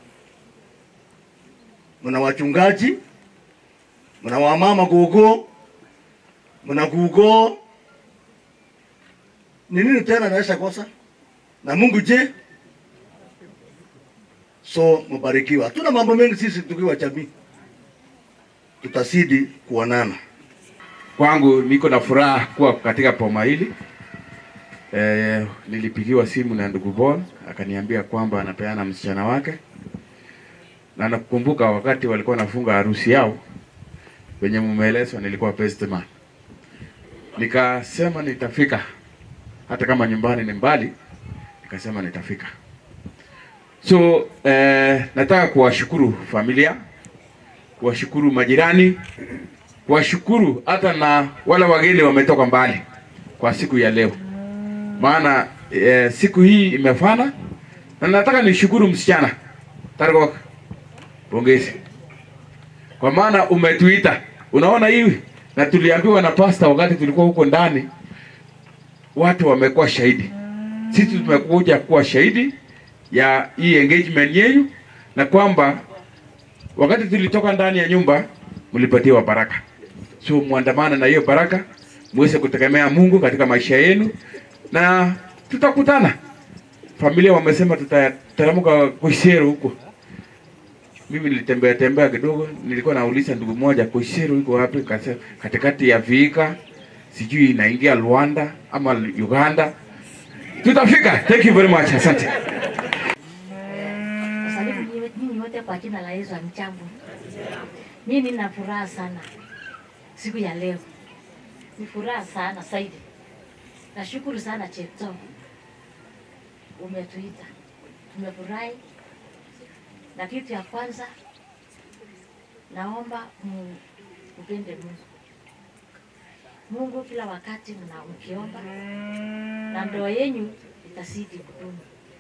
Mna wachungaji, mna wamama gogo, mna gugo. Ni nini tena naisha kosa? Na Mungu je? So mbarikiwa. Hatuna mambo mengi sisi tukiwa jamii. Tutasidi kuonana. Kwangu niko na furaha kuwa katika poma hili. Eh, nilipigiwa simu na ndugu Bon akaniambia kwamba anapeana msichana wake. Na nakumbuka wakati walikuwa nafunga harusi yao, wenye mumeelezwa nilikuwa best man. Nikasema nitafika, hata kama nyumbani ni mbali, nikasema nitafika. So eh, nataka kuwashukuru familia, kuwashukuru majirani, kuwashukuru hata na wale wageni wametoka mbali kwa siku ya leo. Maana eh, siku hii imefana, na nataka nishukuru msichana Targok. Pongezi. Kwa maana umetuita. Unaona hivi? Na tuliambiwa na pastor wakati tulikuwa huko ndani, watu wamekuwa shahidi. Sisi tumekuja kuwa shahidi ya hii engagement yenu, na kwamba wakati tulitoka ndani ya nyumba mlipatiwa baraka. So muandamana na hiyo baraka, muweze kutegemea Mungu katika maisha yenu, na tutakutana. Familia wamesema tutateremka Koisero huko. Mimi nilitembea tembea kidogo, nilikuwa nauliza ndugu mmoja Koisero iko wapi? Kasema katikati ya Viika, sijui inaingia Rwanda ama Uganda. Tutafika. Thank you very much. Asante. Asante nyinyi wote kwa jina la Yesu. Hamjambo. Mimi nina furaha sana siku ya leo. Ni furaha sana zaidi. Nashukuru sana Chepto. Umetuita. Tumefurahi. Na kitu ya kwanza naomba mpende Mungu. Mungu kila wakati mnaomkiomba na ndoa yenu itazidi kudumu.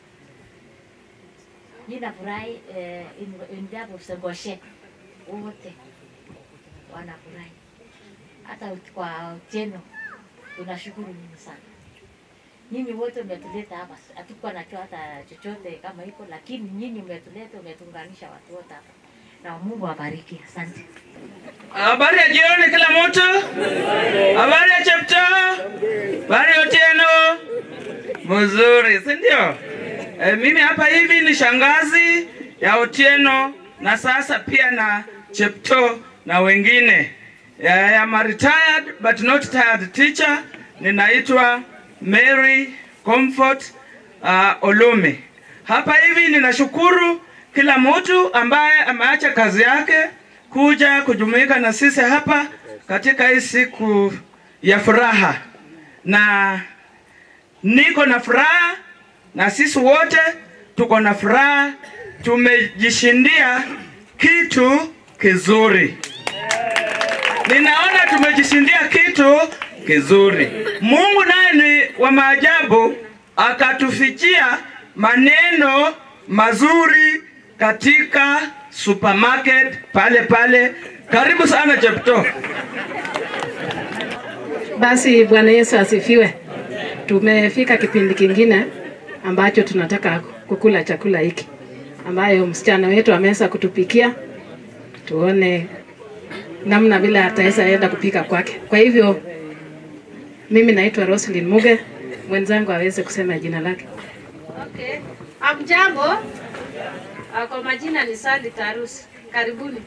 Ninafurahi eh, endapo Sengoshe wote wanafurahi. Hata kwa Otieno tunashukuru nyinyi sana. Nyinyi wote mmetuleta hapa. Hatukuwa na hata chochote kama hiko, lakini nyinyi mmetuleta, umetunganisha watu wote hapa. Na Mungu awabariki. Asante. Habari ya jioni kila mtu. Habari ya Chepto. Habari ya Otieno. Mzuri, si ndio? E, mimi hapa hivi ni shangazi ya Otieno na sasa pia na Chepto na wengine. I am a retired but not tired teacher. Ninaitwa Mary Comfort uh, Olume. Hapa hivi ninashukuru kila mtu ambaye ameacha kazi yake kuja kujumuika na sisi hapa katika hii siku ya furaha, na niko na furaha na sisi wote tuko na furaha. Tumejishindia kitu kizuri. Ninaona tumejishindia kitu kizuri. Mungu naye ni wa maajabu, akatufichia maneno mazuri katika supermarket pale pale. Karibu sana Chepto. Basi Bwana Yesu asifiwe. Tumefika kipindi kingine ambacho tunataka kukula chakula hiki ambayo msichana wetu ameweza kutupikia. Tuone namna vile ataweza enda kupika kwake. Kwa hivyo mimi naitwa Roslyn Muge, mwenzangu aweze kusema jina lake. Okay. Amjambo. Kwa majina ni Sally Tarusi. Karibuni.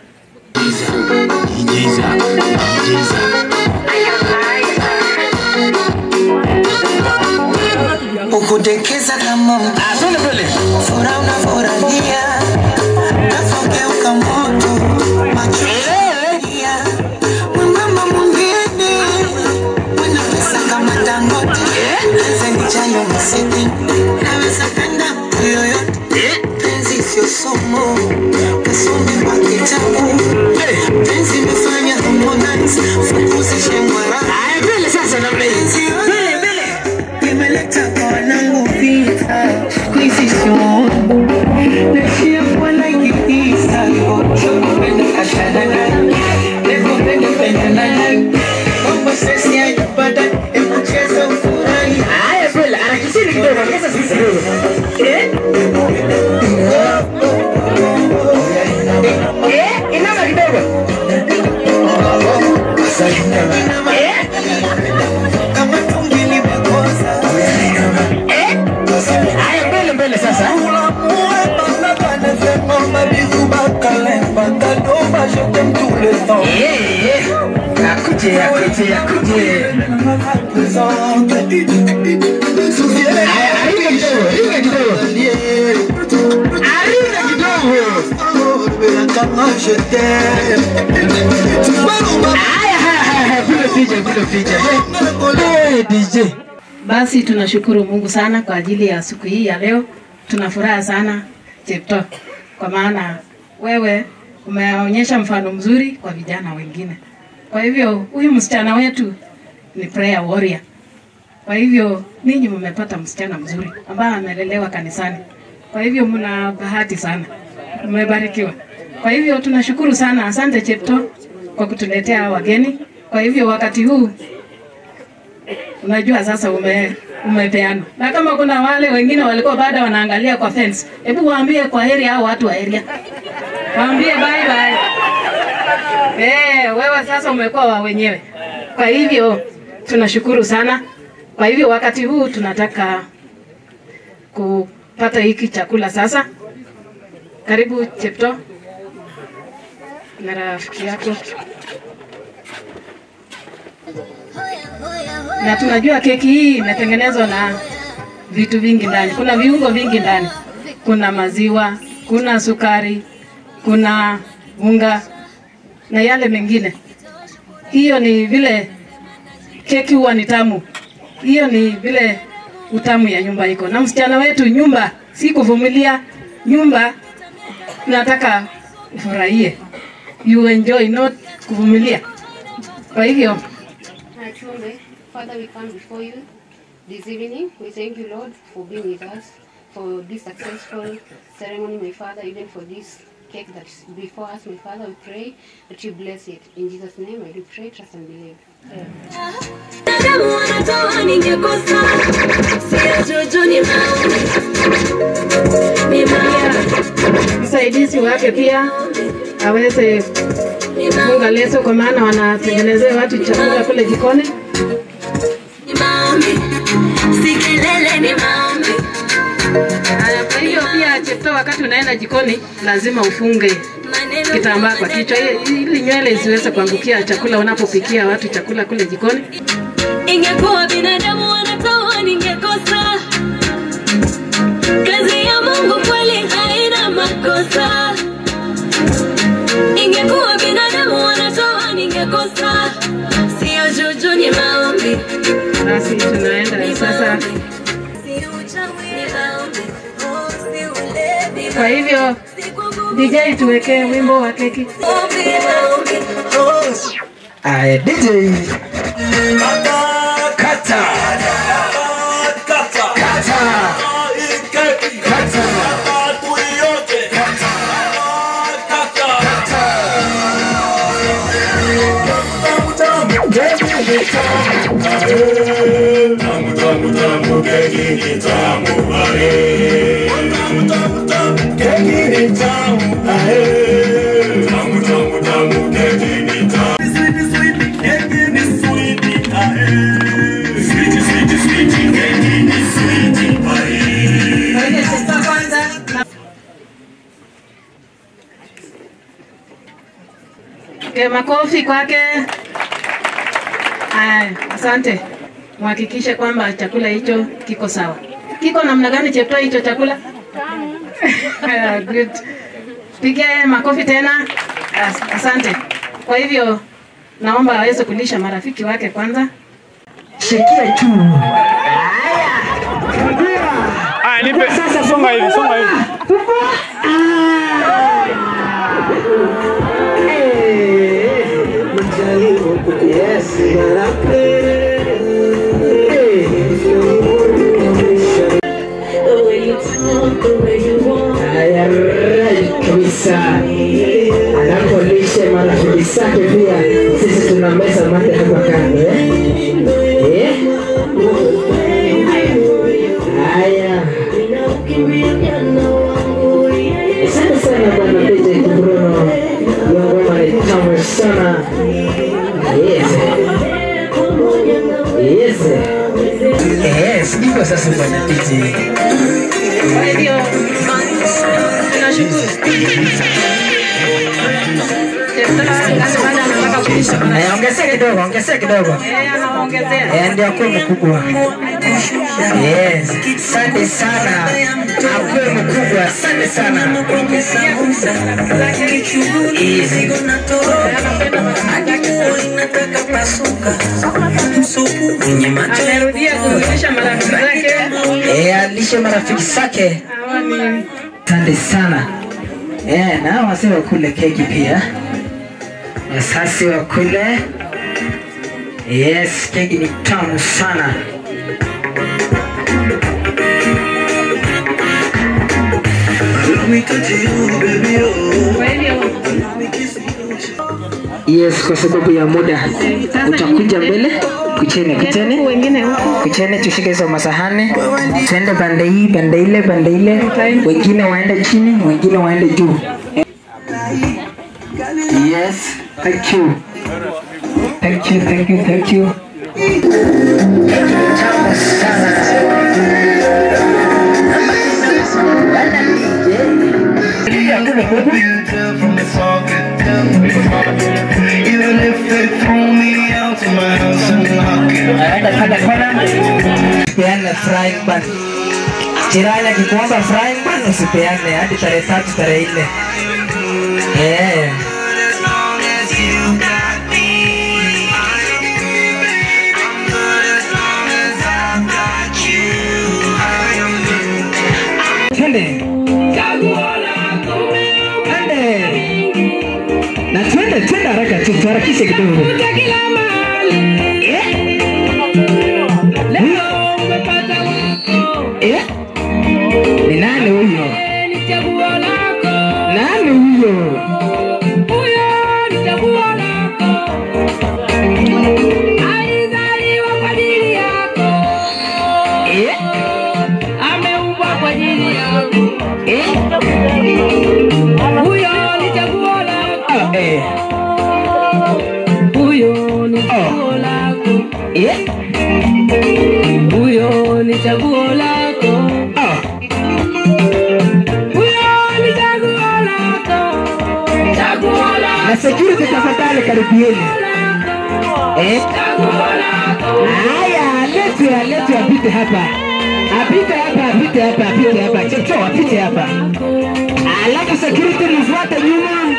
Ukudekeza kama mtazole mbele furaha unafurahia nafogeuka moto macho ya mama mwingine mwana pesa kama Dangote sasa chayo msiki naweza penda yoyote penzi sio somo kasome kwa kitabu penzi imefanya hormones fukuzi shengwara ai mbele sasa na penzi mbele mbele imeleta wanangu vita squeeze sio nashia kwa like isa chomo penda ashadana leo penda penda na mambo sasa ya bada emcheza ufurahi haya mbele anakisiri kidogo sasa sisi eh eh inama kidogo eh kama tumbi limekosa eh haya mbele mbele sasa akuje akuje akuje haya arime kidogo arime kidogo arime kidogo kama jete haya haya vile picha vile picha eh D J. Basi tunashukuru Mungu sana kwa ajili ya siku hii ya leo. Tunafuraha sana Chepto, kwa maana wewe umeonyesha mfano mzuri kwa vijana wengine. Kwa hivyo huyu msichana wetu ni prayer warrior. Kwa hivyo ninyi mmepata msichana mzuri ambaye amelelewa kanisani. Kwa hivyo mna bahati sana. Mmebarikiwa. Kwa hivyo tunashukuru sana. Asante Chepto kwa kutuletea wageni. Kwa hivyo wakati huu unajua sasa ume umepeana. Na kama kuna wale wengine walikuwa bado wanaangalia kwa fence, hebu waambie kwa heri hao watu wa area. Waambie bye bye. Eh, wewe sasa umekuwa wa wenyewe. Kwa hivyo tunashukuru sana. Kwa hivyo wakati huu tunataka kupata hiki chakula sasa. Karibu Chepto na rafiki yako. Na tunajua keki hii imetengenezwa na vitu vingi ndani. Kuna viungo vingi ndani. Kuna maziwa, kuna sukari, kuna unga na yale mengine. Hiyo ni vile keki huwa ni tamu. Hiyo ni vile utamu ya nyumba iko. Na msichana wetu, nyumba si kuvumilia, nyumba nataka ufurahie. You enjoy, not kuvumilia. Kwa hivyo Father, we come before you this evening. We thank you, Lord, for being with us, for this successful ceremony, my Father, even for this cake that's before us, my Father. We pray that you bless it. In Jesus' name, I do pray, trust and believe. Msaidizi wake pia aweze kufunga leso, kwa maana wanatengenezea watu chakula kule jikoni. Kwa hiyo pia Chepto, wakati unaenda jikoni lazima ufunge kitambaa kwa kichwa ili nywele isiweze kuangukia chakula unapopikia watu chakula kule jikoni. Ingekuwa binadamu wanatoa ningekosa. Kazi ya Mungu kweli haina makosa. Ingekuwa binadamu wanatoa ningekosa. Sio juju ni maombi. Basi tunaenda sasa. Kwa hivyo D J tuweke wimbo wa keki. Aya D J. Kata. Kata. Kata. Kata. Tamu tamu tamu keki ni tamu ae. Tamu tamu tamu keki ni tamu ae. Tamu tamu tamu keki ni tamu. Sweet sweet keki ni sweet ae. Sweet sweet sweet keki ni sweet ae. Okay, sasa kwanza. Okay, makofi kwake. Aya, asante. Muhakikishe kwamba chakula hicho kiko sawa. Kiko namna gani Cheptoo hicho chakula? Tamu. Good. Pige makofi tena. As asante. Kwa hivyo naomba aweze kulisha marafiki wake kwanza. Shikia tu. Ah, nipe sasa songa hivi, songa hivi. Yes, kabisa. Anapolisha marafiki zake pia sisi tuna meza mate hapa kando eh? Eh? Haya. Asante sana bwana D J Bruno. Ngoma ni tamu sana. Yes. Yes. Yes, iko sasa bwana D J. Kwa hivyo tunashukuru. Ongezea kidogo, ongezea kidogo. Eh, anaongezea. Eh, ndio kwa mkubwa. Yes, asante sana. Akwe mkubwa, asante sana. Easy. Amerudia kurudisha marafiki zake. Eh, alishe marafiki zake. Asante sana. Eh, na wasi wakule keki pia. Wasasi wakule. Yes, keki ni tamu sana. Yes, kwa sababu ya muda utakuja mbele. Kuchene, kuchene. Kuchene tushike hizo masahani. Tuende bande hii, bande ile, bande ile. Wengine waende chini, wengine waende juu. Yes, thank you. Thank you, thank you, thank you. Tamu sana. Even if they throw me out to my house and lock it. Aenda kada kona. Peana frying pan. Jirani akikuomba frying pan usipeane hadi tarehe tatu tarehe nne. Eh. Twende. Na twende twende haraka tu tuharakishe kidogo. Eh? Eh? Ni nani huyo? Nani huyo? Eh? Ameumbwa kwa ajili yako. Eh? Huyo ni chaguo lako. Eh. Huyo ni chaguo lako. Eh? Huyo ni chaguo lako. Ah. Huyo ni chaguo lako. Masecurity tafadhali karibieni. Eh? Haya, lete lete apite hapa. Apite hapa, apite hapa, apite hapa. Chocho apite hapa. Alafu security mfuate nyuma.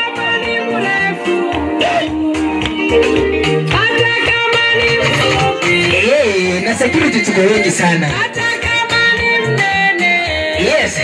Eh, na security tuko wengi sana. Yes.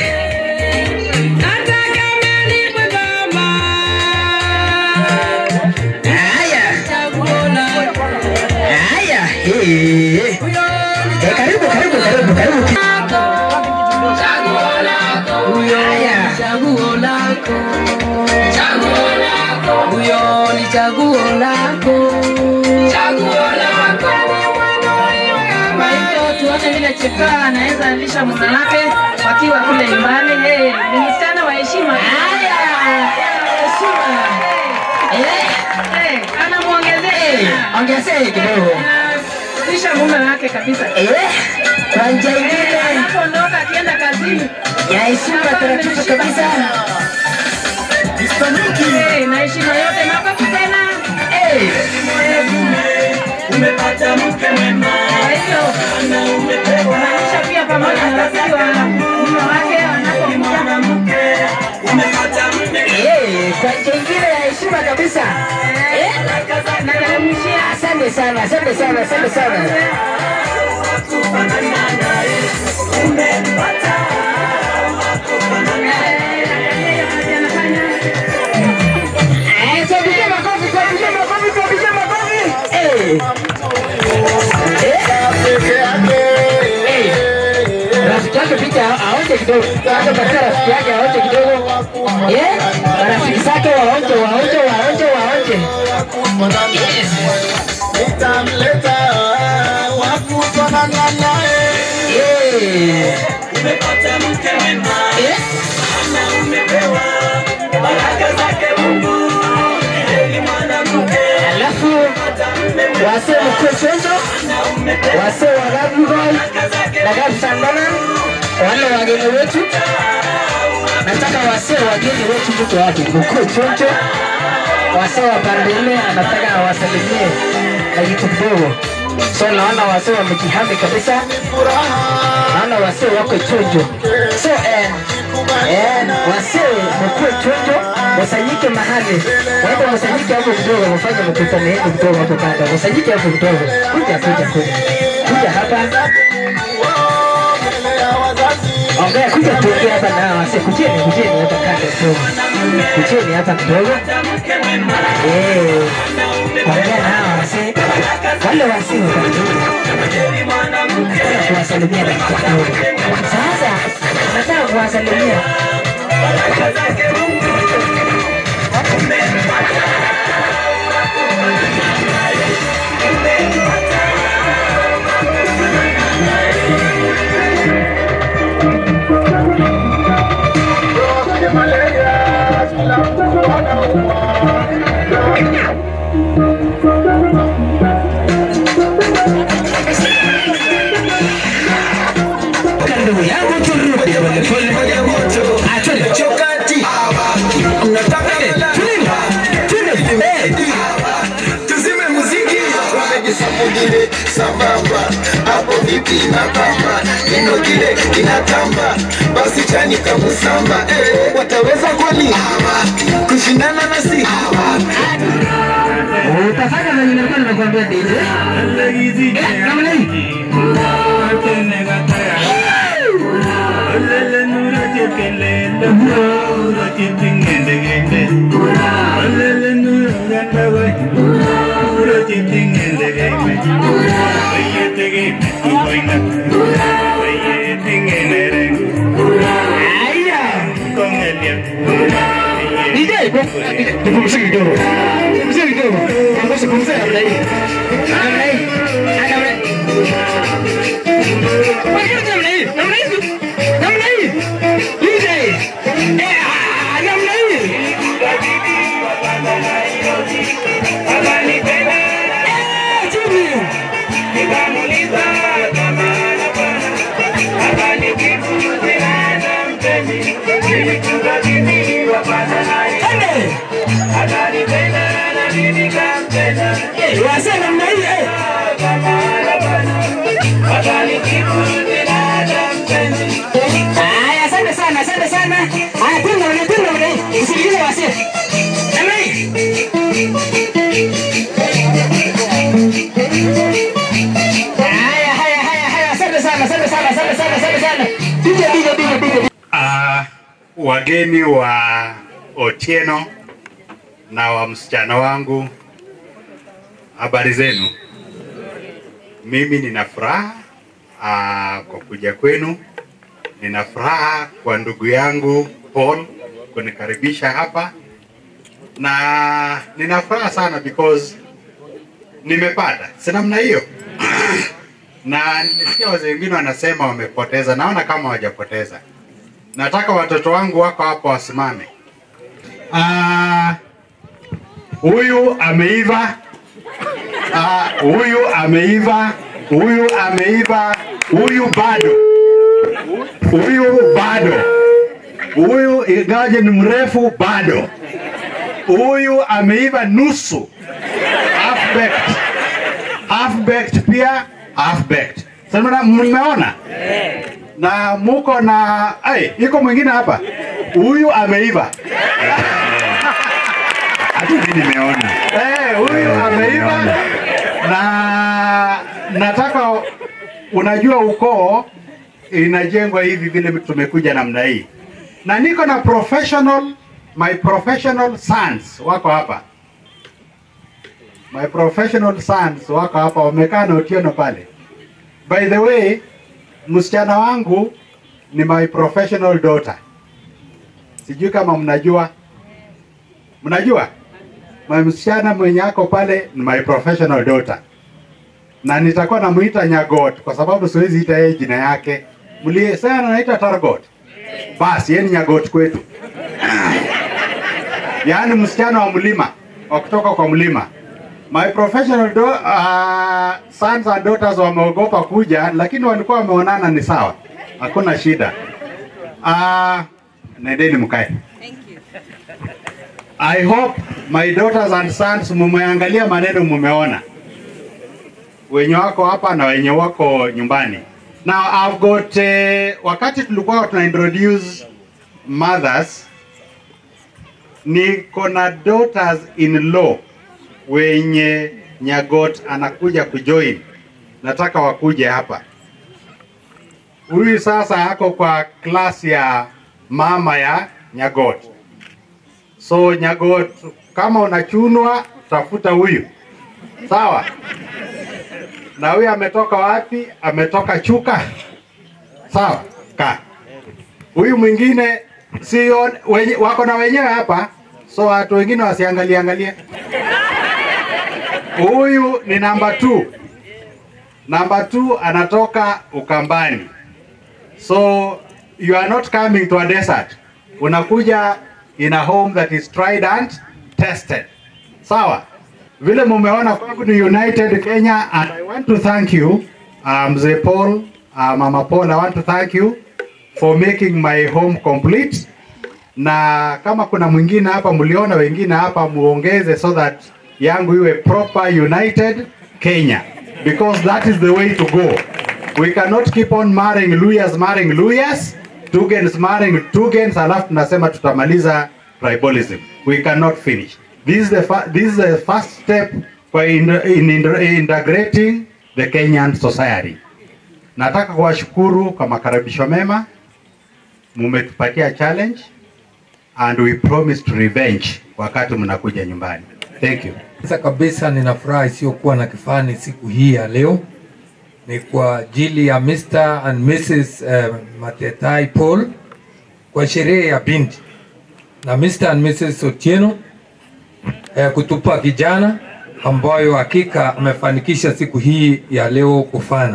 Eh, eh, karibu karibu karibu karibu. Chaguo lako. Haya. Chaguo lako. Chaguo lako. Huyo ni chaguo lako. Chaguo lako. Kwa hivyo tuone vile Cheptoo anaweza lisha mume wake wakiwa kule nyumbani. Eh, ni msichana wa heshima. Haya. Heshima. Eh, eh, anamuongezea. Ongezea kidogo. Lisha mume wake kabisa. Eh? Kwa njia ingine anapoondoka akienda kazini. Ya heshima taratibu kabisa. Eh, na heshima yote makofi tena. Eh. Umepata mke mwema. Kwa hivyo unaisha pia pamoja na rafiki wa mume wake anapokuja mke. Umepata mke. Eh, kwa njia ingine ya heshima kabisa. Eh? Na naramshia. Asante sana, asante sana, asante sana. Eh, tupigie makofi, tupigie makofi, tupigie makofi. Eh. Eh. Rafiki yake picha aonje kidogo. Hata katika rafiki yake aonje kidogo. Eh? Rafiki zake waonje, waonje, waonje, waonje. Yes. Nitamleta wakutana naye. Eh. Umepata mke mwema. Eh? Ama umepewa baraka zake Mungu. Ni mwanamke. Alafu wase mkwe chonjo, wase wa Gabi Boy na Gabi Sandana, wale wageni wetu. Nataka wase wageni wetu mtu wake mkwe chonjo. Wase wa Bandele anataka awasalimie na kitu kidogo. So naona wase wamejihami kabisa. Naona wase wako chonjo. So eh eh wase mkwe chonjo wasanyike mahali. Waende wasanyike hapo kidogo, wafanye mkutano yenu kidogo hapo kando. Wasanyike hapo kidogo. Kuja kuja kuja. Kuja hapa. Ongea kuja tuongee hapa na wase. Kujeni kujeni hapa kando kidogo. Kujeni hapa kidogo. Eh. Ongea na wase. Wale wase wakadogo. Nataka kuwasalimia na kidogo. Sasa nataka kuwasalimia. Kando yangu turudi pole pole moja moto atole chokati unataka tuzime muziki wamejisapudile sambamba hapo vipi na kamba neno kile kinatamba basi chani kamusamba eh wataweza kweli kushindana nasi utafanya na nilikuwa nakwambia D J kama nini Olele nura chekele nura chepingende gende Olele nura ganda wai nura chepingende gende Oye tege kuboina Oye tingene rengu Aya con Elia D J pumzika kidogo pumzika kidogo pumzika pumzika namna hii namna hii namna hii namna hii namna hii D J eh namna hii akanipenda eh Jimmy nikamuliza kama akanikifuzi na mpenzi nilikuwa mimi wapata naye akanipenda sana. D J D J D J D J. Uh, wageni wa Otieno na wa msichana wangu, habari zenu? Mimi nina furaha uh, kwa kuja kwenu. Nina furaha kwa ndugu yangu Paul kunikaribisha hapa, na nina furaha sana because nimepata si namna hiyo na nilisikia wazee wengine wanasema wamepoteza. Naona kama hawajapoteza. Nataka watoto wangu wako hapo wasimame. Ah, huyu ameiva. Ah, huyu ameiva. Huyu ameiva. Huyu bado. Huyu bado. Huyu ingaje ni mrefu bado. Huyu ameiva nusu. Half baked. Half baked pia half baked. Sasa mmeona? Na muko na ai iko mwingine hapa. Huyu ameiva. Hata mimi nimeona. Eh, huyu ameiva. Na nataka unajua ukoo inajengwa hivi vile tumekuja namna hii. Na niko na professional my professional sons wako hapa. My professional sons wako hapa wamekaa na Otieno pale. By the way, msichana wangu ni my professional daughter. Sijui kama mnajua. Mnajua? My msichana mwenye yako pale ni my professional daughter. Na nitakuwa namuita Nyagot kwa sababu siwezi ita yeye jina yake. Mlisema anaita Targot. Basi yeye ni Nyagot kwetu. Yaani msichana wa mlima, wa kutoka kwa mlima. My professional do, uh, sons and daughters wameogopa kuja, lakini walikuwa wameonana ni sawa. Hakuna shida. Uh, nendeni mkae. Thank you. I hope my daughters and sons mumeangalia maneno mumeona. Wenye wako hapa na wenye wako nyumbani. Now I've got uh, wakati tulikuwa tuna introduce mothers, niko na daughters in law wenye Nyagot anakuja kujoin. Nataka wakuje hapa. Huyu sasa ako kwa class ya mama ya Nyagot. So Nyagot, kama unachunwa tafuta huyu. Sawa? Na huyu ametoka wapi? Ametoka Chuka. Sawa? Ka. Huyu mwingine sio wenye, wako na wenyewe hapa. So watu wengine wasiangalia angalia. Huyu ni number two. Number two anatoka Ukambani. So you are not coming to a desert. Unakuja in a home that is tried and tested. Sawa? Vile mumeona kwangu ni United Kenya, and I want to thank you, uh, Mzee Paul, uh, Mama Paul, I want to thank you for making my home complete. Na kama kuna mwingine hapa mliona wengine hapa muongeze so that yangu iwe proper United Kenya, because that is the way to go. We cannot keep on marrying Luyas marrying Luyas, Tugens marrying Tugens, alafu tunasema tutamaliza tribalism. We cannot finish. This is the this is the first step for in, in, in integrating the Kenyan society. Nataka kuwashukuru kwa makaribisho mema. Mumetupatia challenge and we promised revenge wakati mnakuja nyumbani. Thank you. Sasa kabisa nina furaha isiyokuwa na kifani siku hii ya leo. Ni kwa ajili ya Mister and Missus Uh, Matetai Paul kwa sherehe ya binti na Mister and Missus Otieno uh, kutupa kijana ambayo hakika amefanikisha siku hii ya leo kufana.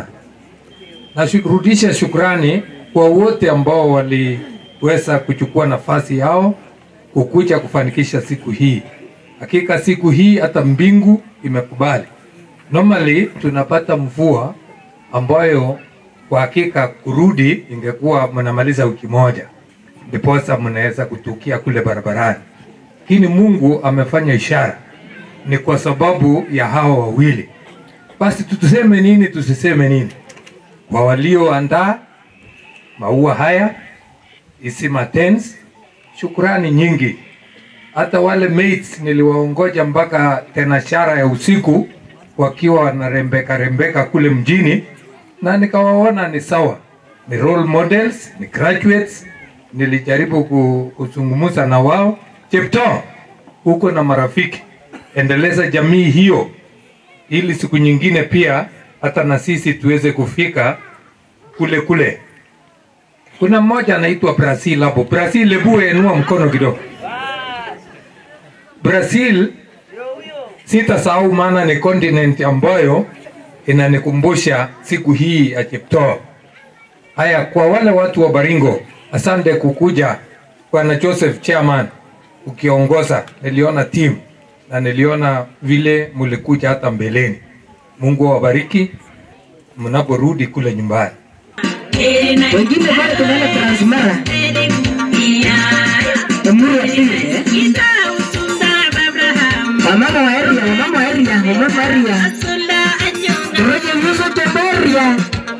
Narudisha shukrani kwa wote ambao waliweza kuchukua nafasi yao kukuja kufanikisha siku hii. Hakika siku hii hata mbingu imekubali. Normally tunapata mvua ambayo kwa hakika kurudi ingekuwa mnamaliza wiki moja. Ndiposa mnaweza kutukia kule barabarani. Lakini Mungu amefanya ishara. Ni kwa sababu ya hao wawili. Basi tutuseme nini tusiseme nini? Kwa walioandaa maua haya, Isima Tents, shukrani nyingi. Hata wale mates niliwaongoja mpaka tenashara ya usiku wakiwa wanarembeka rembeka kule mjini, na nikawaona ni sawa. ni role models, ni graduates. Nilijaribu ku- kuzungumza na wao. Chepto, uko na marafiki, endeleza jamii hiyo ili siku nyingine pia hata na sisi tuweze kufika kule kule. Kuna mmoja anaitwa Brazil hapo. Brazil, hebu inua mkono kidogo. Brazil sitasahau, maana ni continent ambayo inanikumbusha siku hii ya Cheptoo. Haya, kwa wale watu wa Baringo, asante kukuja. Bwana Joseph Chairman ukiongoza, niliona team na niliona vile mulikuja hata mbeleni. Mungu awabariki mnaporudi kule nyumbani. Wengine pale tunaenda Transmara. Emuru ya Tinde. Mama wa area, mama wa area, mama wa area. Roje muso teberia.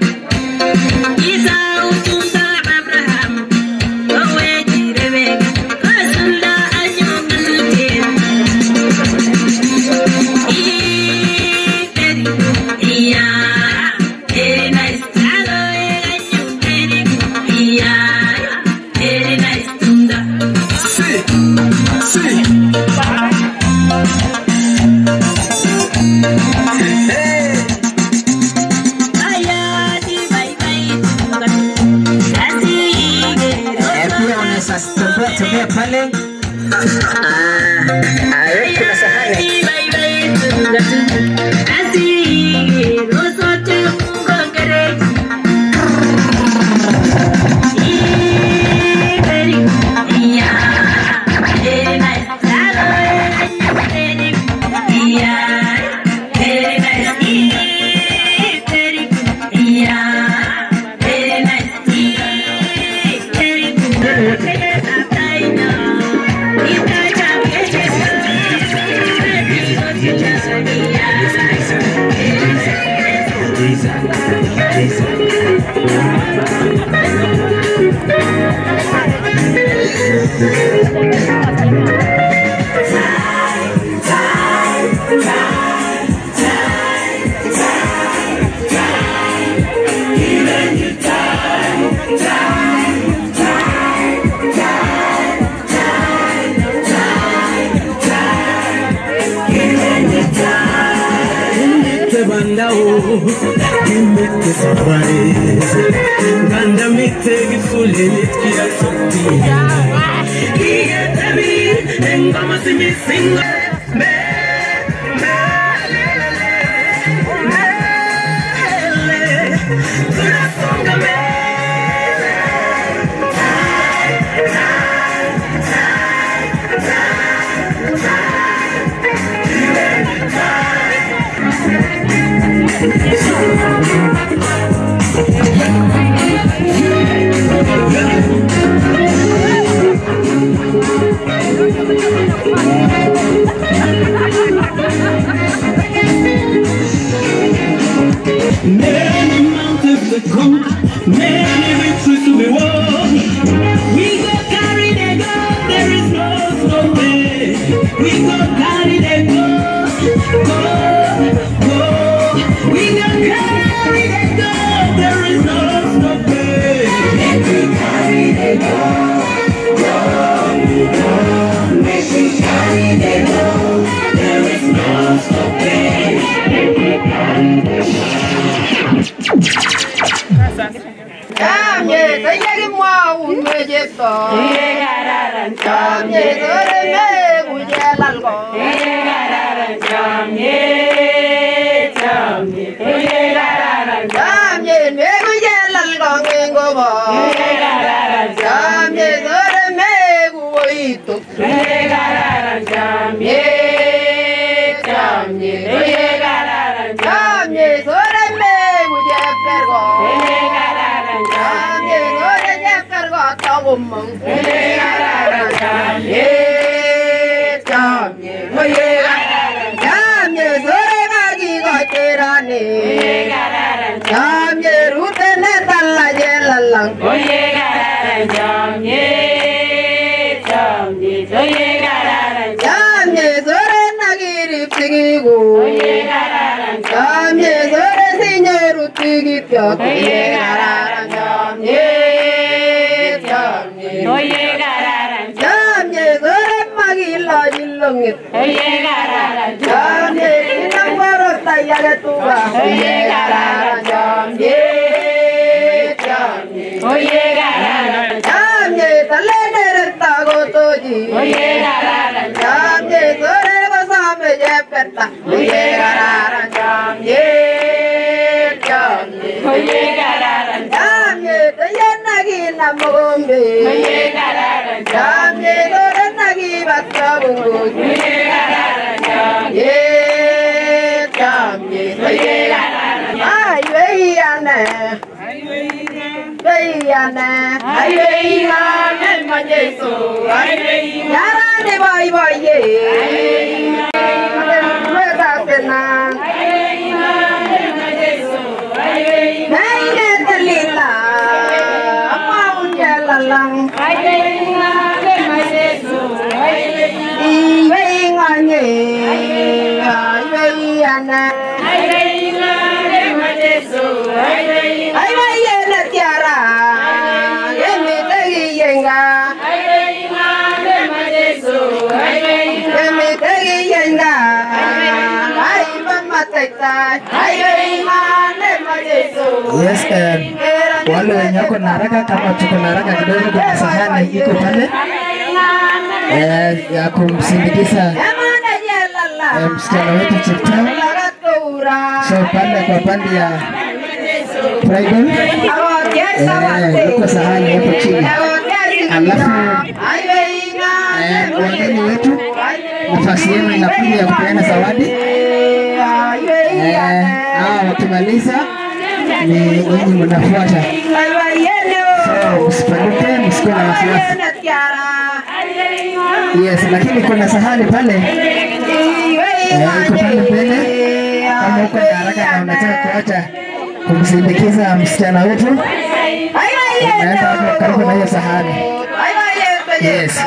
Tembea pale. Ah, wewe kuna sahani. Kimete sabare, ganda mite gifule mitkia sotia. Kiye tabi, engama simi singa. Me, me, le, le, le, le, le, tunasonga me. Many mountains to come, many victories to be won. We go carry the gold, there is no stopping. We go carry the gold, gold, gold. We go carry the gold, there is no stopping. Let me carry the gold, gold, gold. Let me carry the gold, there is no stopping. Let me carry the gold. Kamye tayari mwa unweje to Yegararan kamye dore me bujelal go Yegararan kamye kamye Yegararan kamye me bujelal go ngengo bo Yegararan kamye dore me buito Yegararan kamye kamye Yegararan kamye dore me bujeper go Woman, Oye kararan chamye sore magilo jilongit. Oye kararan chamye inambaro tayage tuwa. Oye kararan chamye chamye. Oye kararan chamye talene tago toji. Oye kararan chamye sore basame jepeta. Oye kararan chamye chamye. Oye kararan chamye tayanagi namogombe. Oye kararan chamye sore nagi batabungu. Oye kararan chamye chamye. Oye kararan ay veyane. Veyane ay veyane majeso. Ay veyane yarane boy boy ye. Rueda tena. Ay veyane majeso. Ay veyane telila. Apa unjalalang. Ay veyane majeso. Ay veyane. Ay veyane. Ay veyane majeso. Ay veyane. Ay veyane tiara. Yemi tegi yenga. Ay veyane majeso. Ay veyane. Yemi tegi yenga. Ay mama teta. Ay veyane majeso. Yes, um, wale wenye wako na haraka, kama tuko na haraka kidogo, kuna sahani iko pale eh, ya kumsindikiza eh, msichana wetu Cheptoo. So pale kwa pande ya bridal eh, iko sahani hapo chini, alafu eh, wageni wetu nafasi yenu inakuja ya kupeana zawadi eh, hao wakimaliza ni wenye mnafuata. So msipanuke, msikuwe na wasiwasi. Yes, lakini kuna sahani pale eh, iko pale mbele. Kama uko na haraka na unataka kuacha kumsindikiza msichana wetu, unaenda hapo karibu na hiyo sahani. Yes.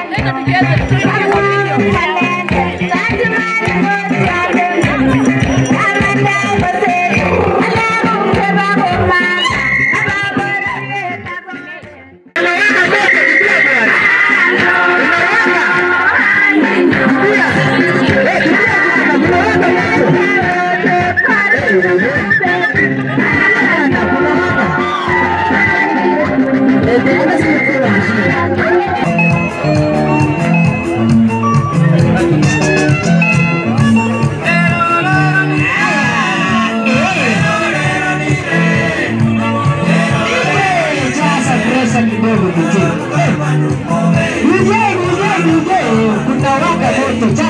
Together.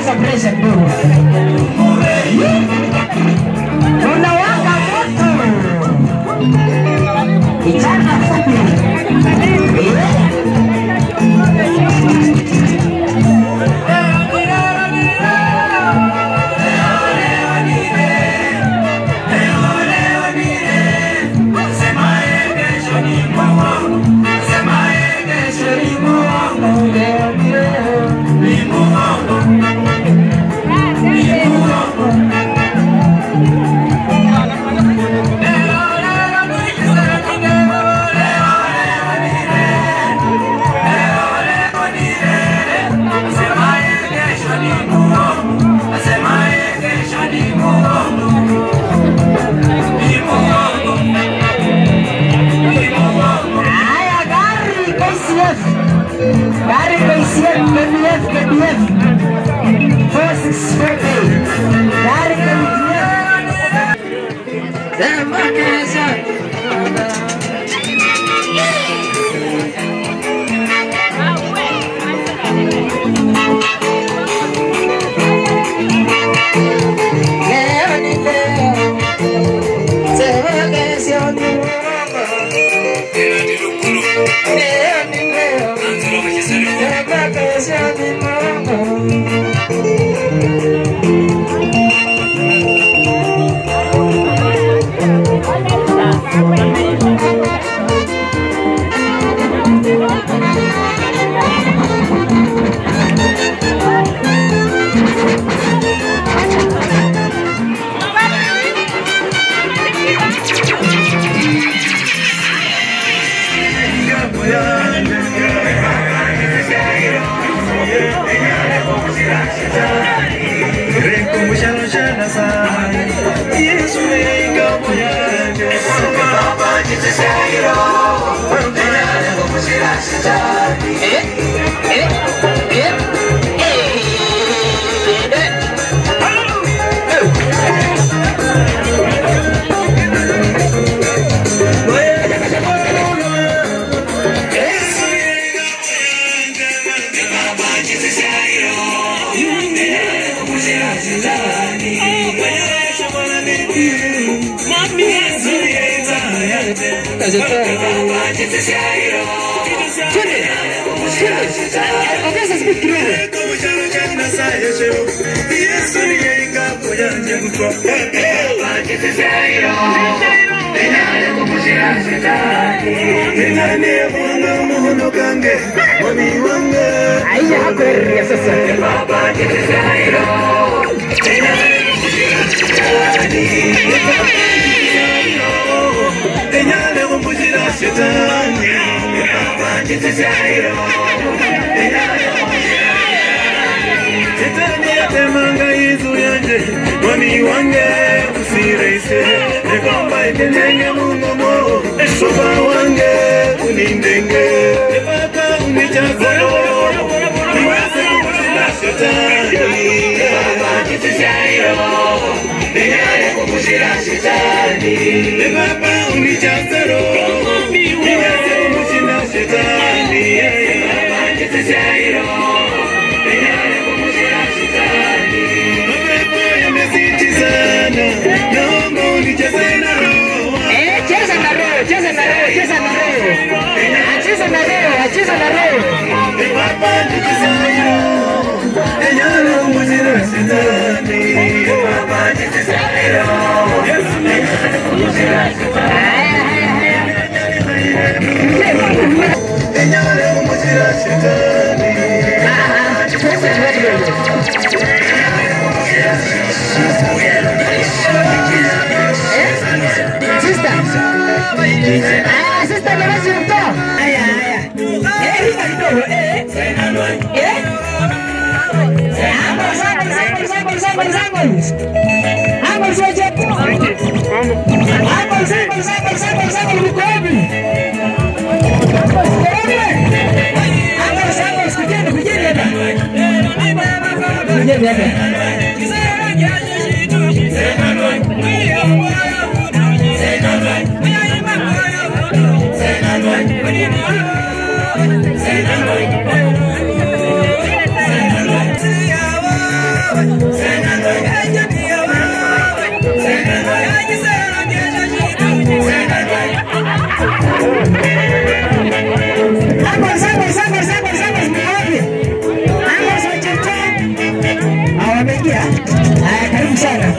ongeza pressure kidogo. Unawaka moto. Kijana fupi.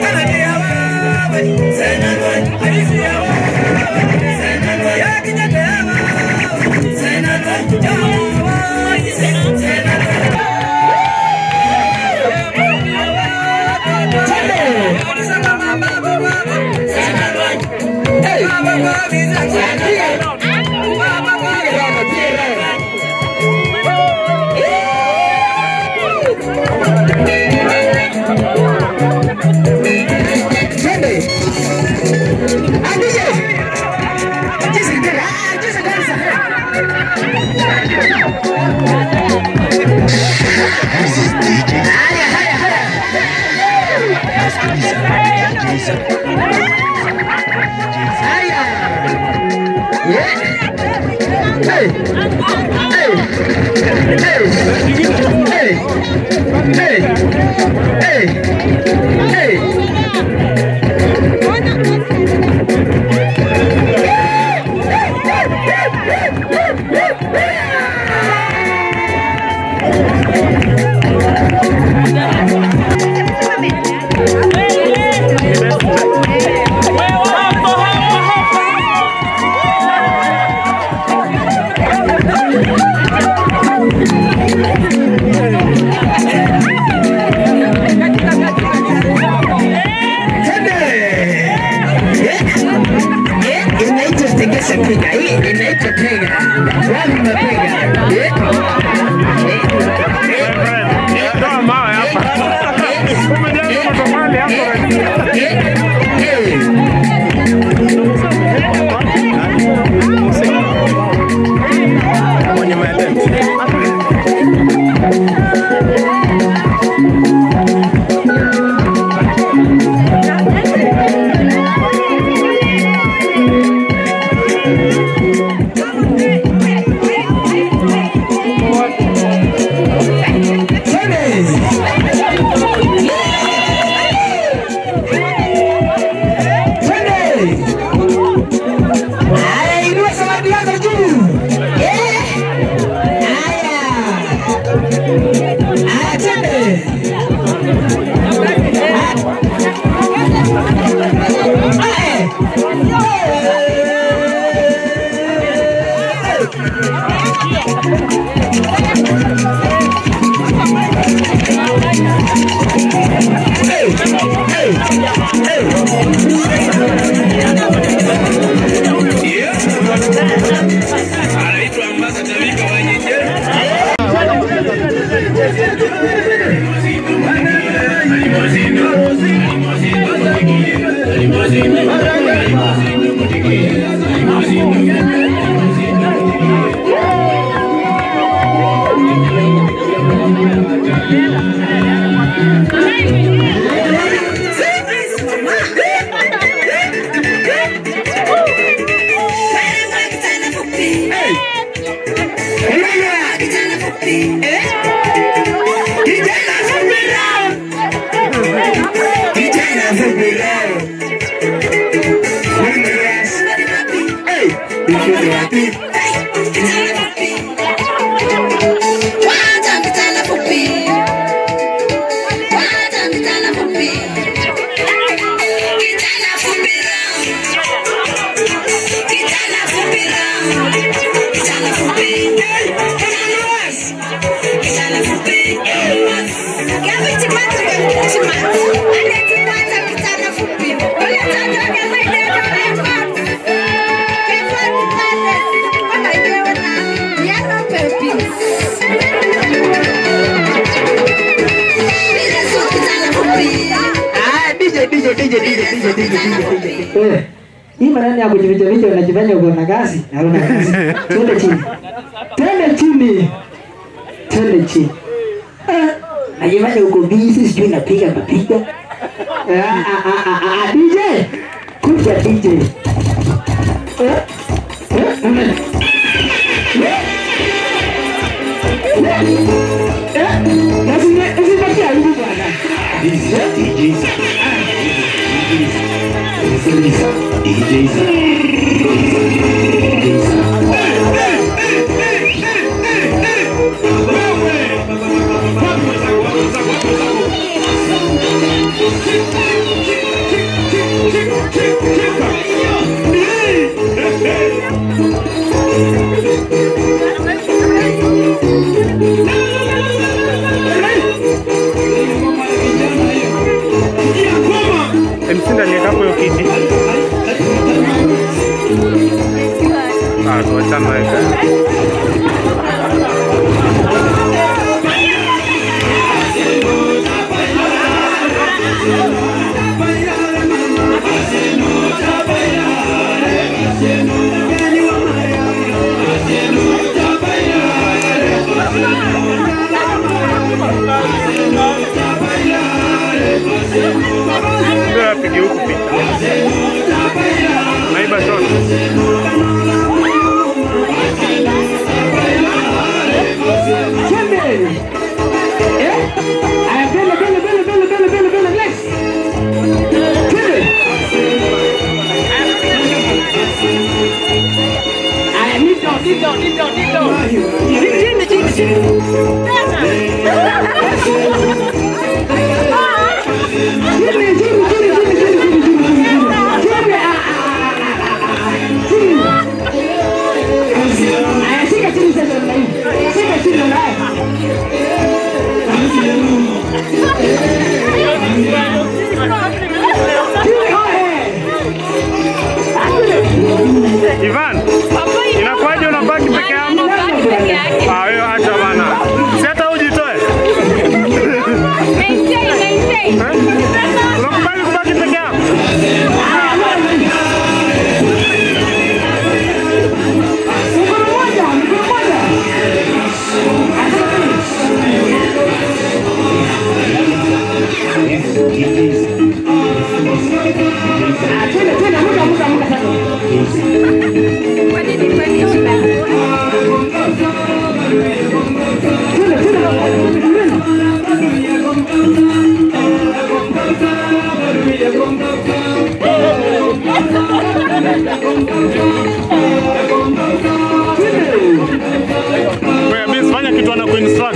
Hii maneno ya kujificha ficha unajifanya uko na kazi na una kazi. Twende chini. Twende chini. Twende chini. Najifanya uko busy sijui napiga napiga. Ah ah ah ah D J. Kuja D J. Eh? Eh? Lazima usipatie aibu bwana. D J D J. D J. Emsinda ni kapo yo kiti. Ah, tuachana naye. Ndio apige huku picha. Naiba shot. Ivan, inakuwaje unabaki peke yako? Ah, wewe acha bana. Si hata ujitoe. Unakubali kubaki peke yako? Wewe mimi fanya kitu ana kuinstruct.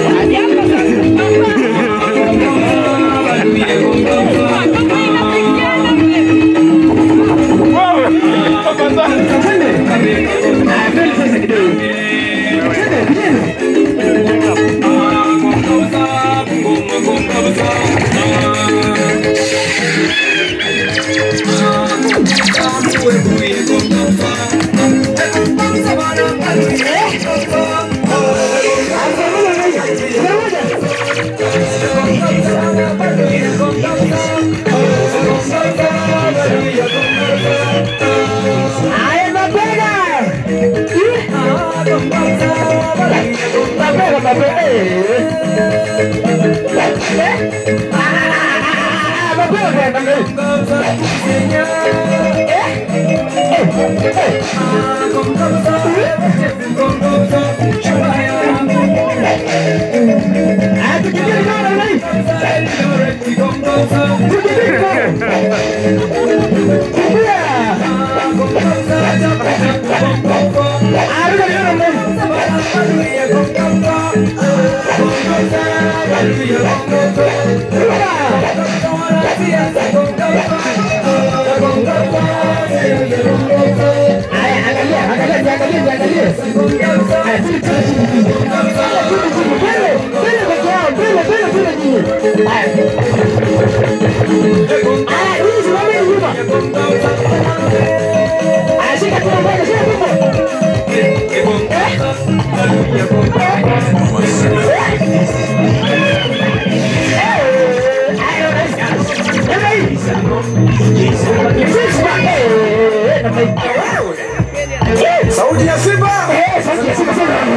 Sauti ya Simba. Sauti ya Simba.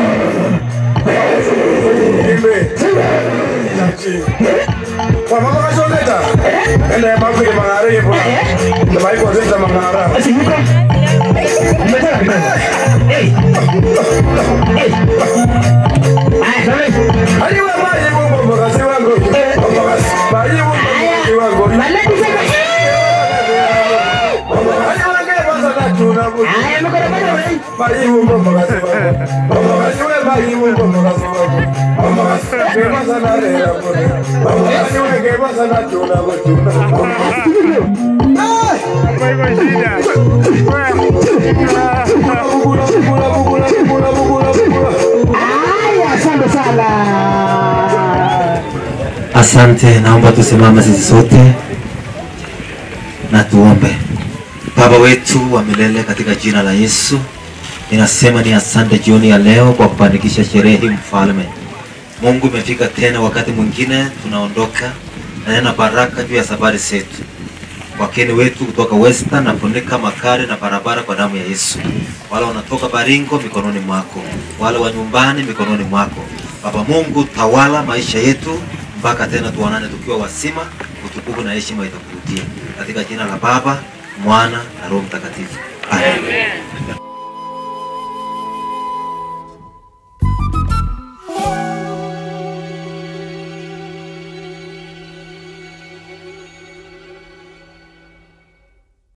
Kwa mama kashoneta. Ende mambo ya mangare yepo. Na mai kwa zenda mangara. Hey. Hey. Ayo mama yepo mambo kasi wangu. Mambo kasi. Bari yepo wangu. Malaki sema. Ayo wange basa na tuna. Ayo mkora bana. Bari yepo mambo kasi wangu. Mambo kasi wewe bari yepo mambo kasi wangu. Mambo kasi basa na rera. Mambo kasi wewe basa na tuna tuna. Ai, vai vai shida. Asante sana. Asante, naomba tusimame sisi sote na Na tuombe. Baba wetu wa milele, katika jina la Yesu, ninasema ni asante jioni ya leo kwa kufanikisha sherehe hii mfalme. Mungu, umefika tena wakati mwingine tunaondoka na nena baraka juu ya safari zetu. Wakeni wetu kutoka Western na funika makari na barabara kwa damu ya Yesu. Wale wanatoka Baringo mikononi mwako, wale wa nyumbani mikononi mwako. Baba Mungu, tawala maisha yetu mpaka tena tuonane tukiwa wasima, utukufu na heshima itakurudia. Katika jina la Baba, Mwana na Roho Mtakatifu. Amen.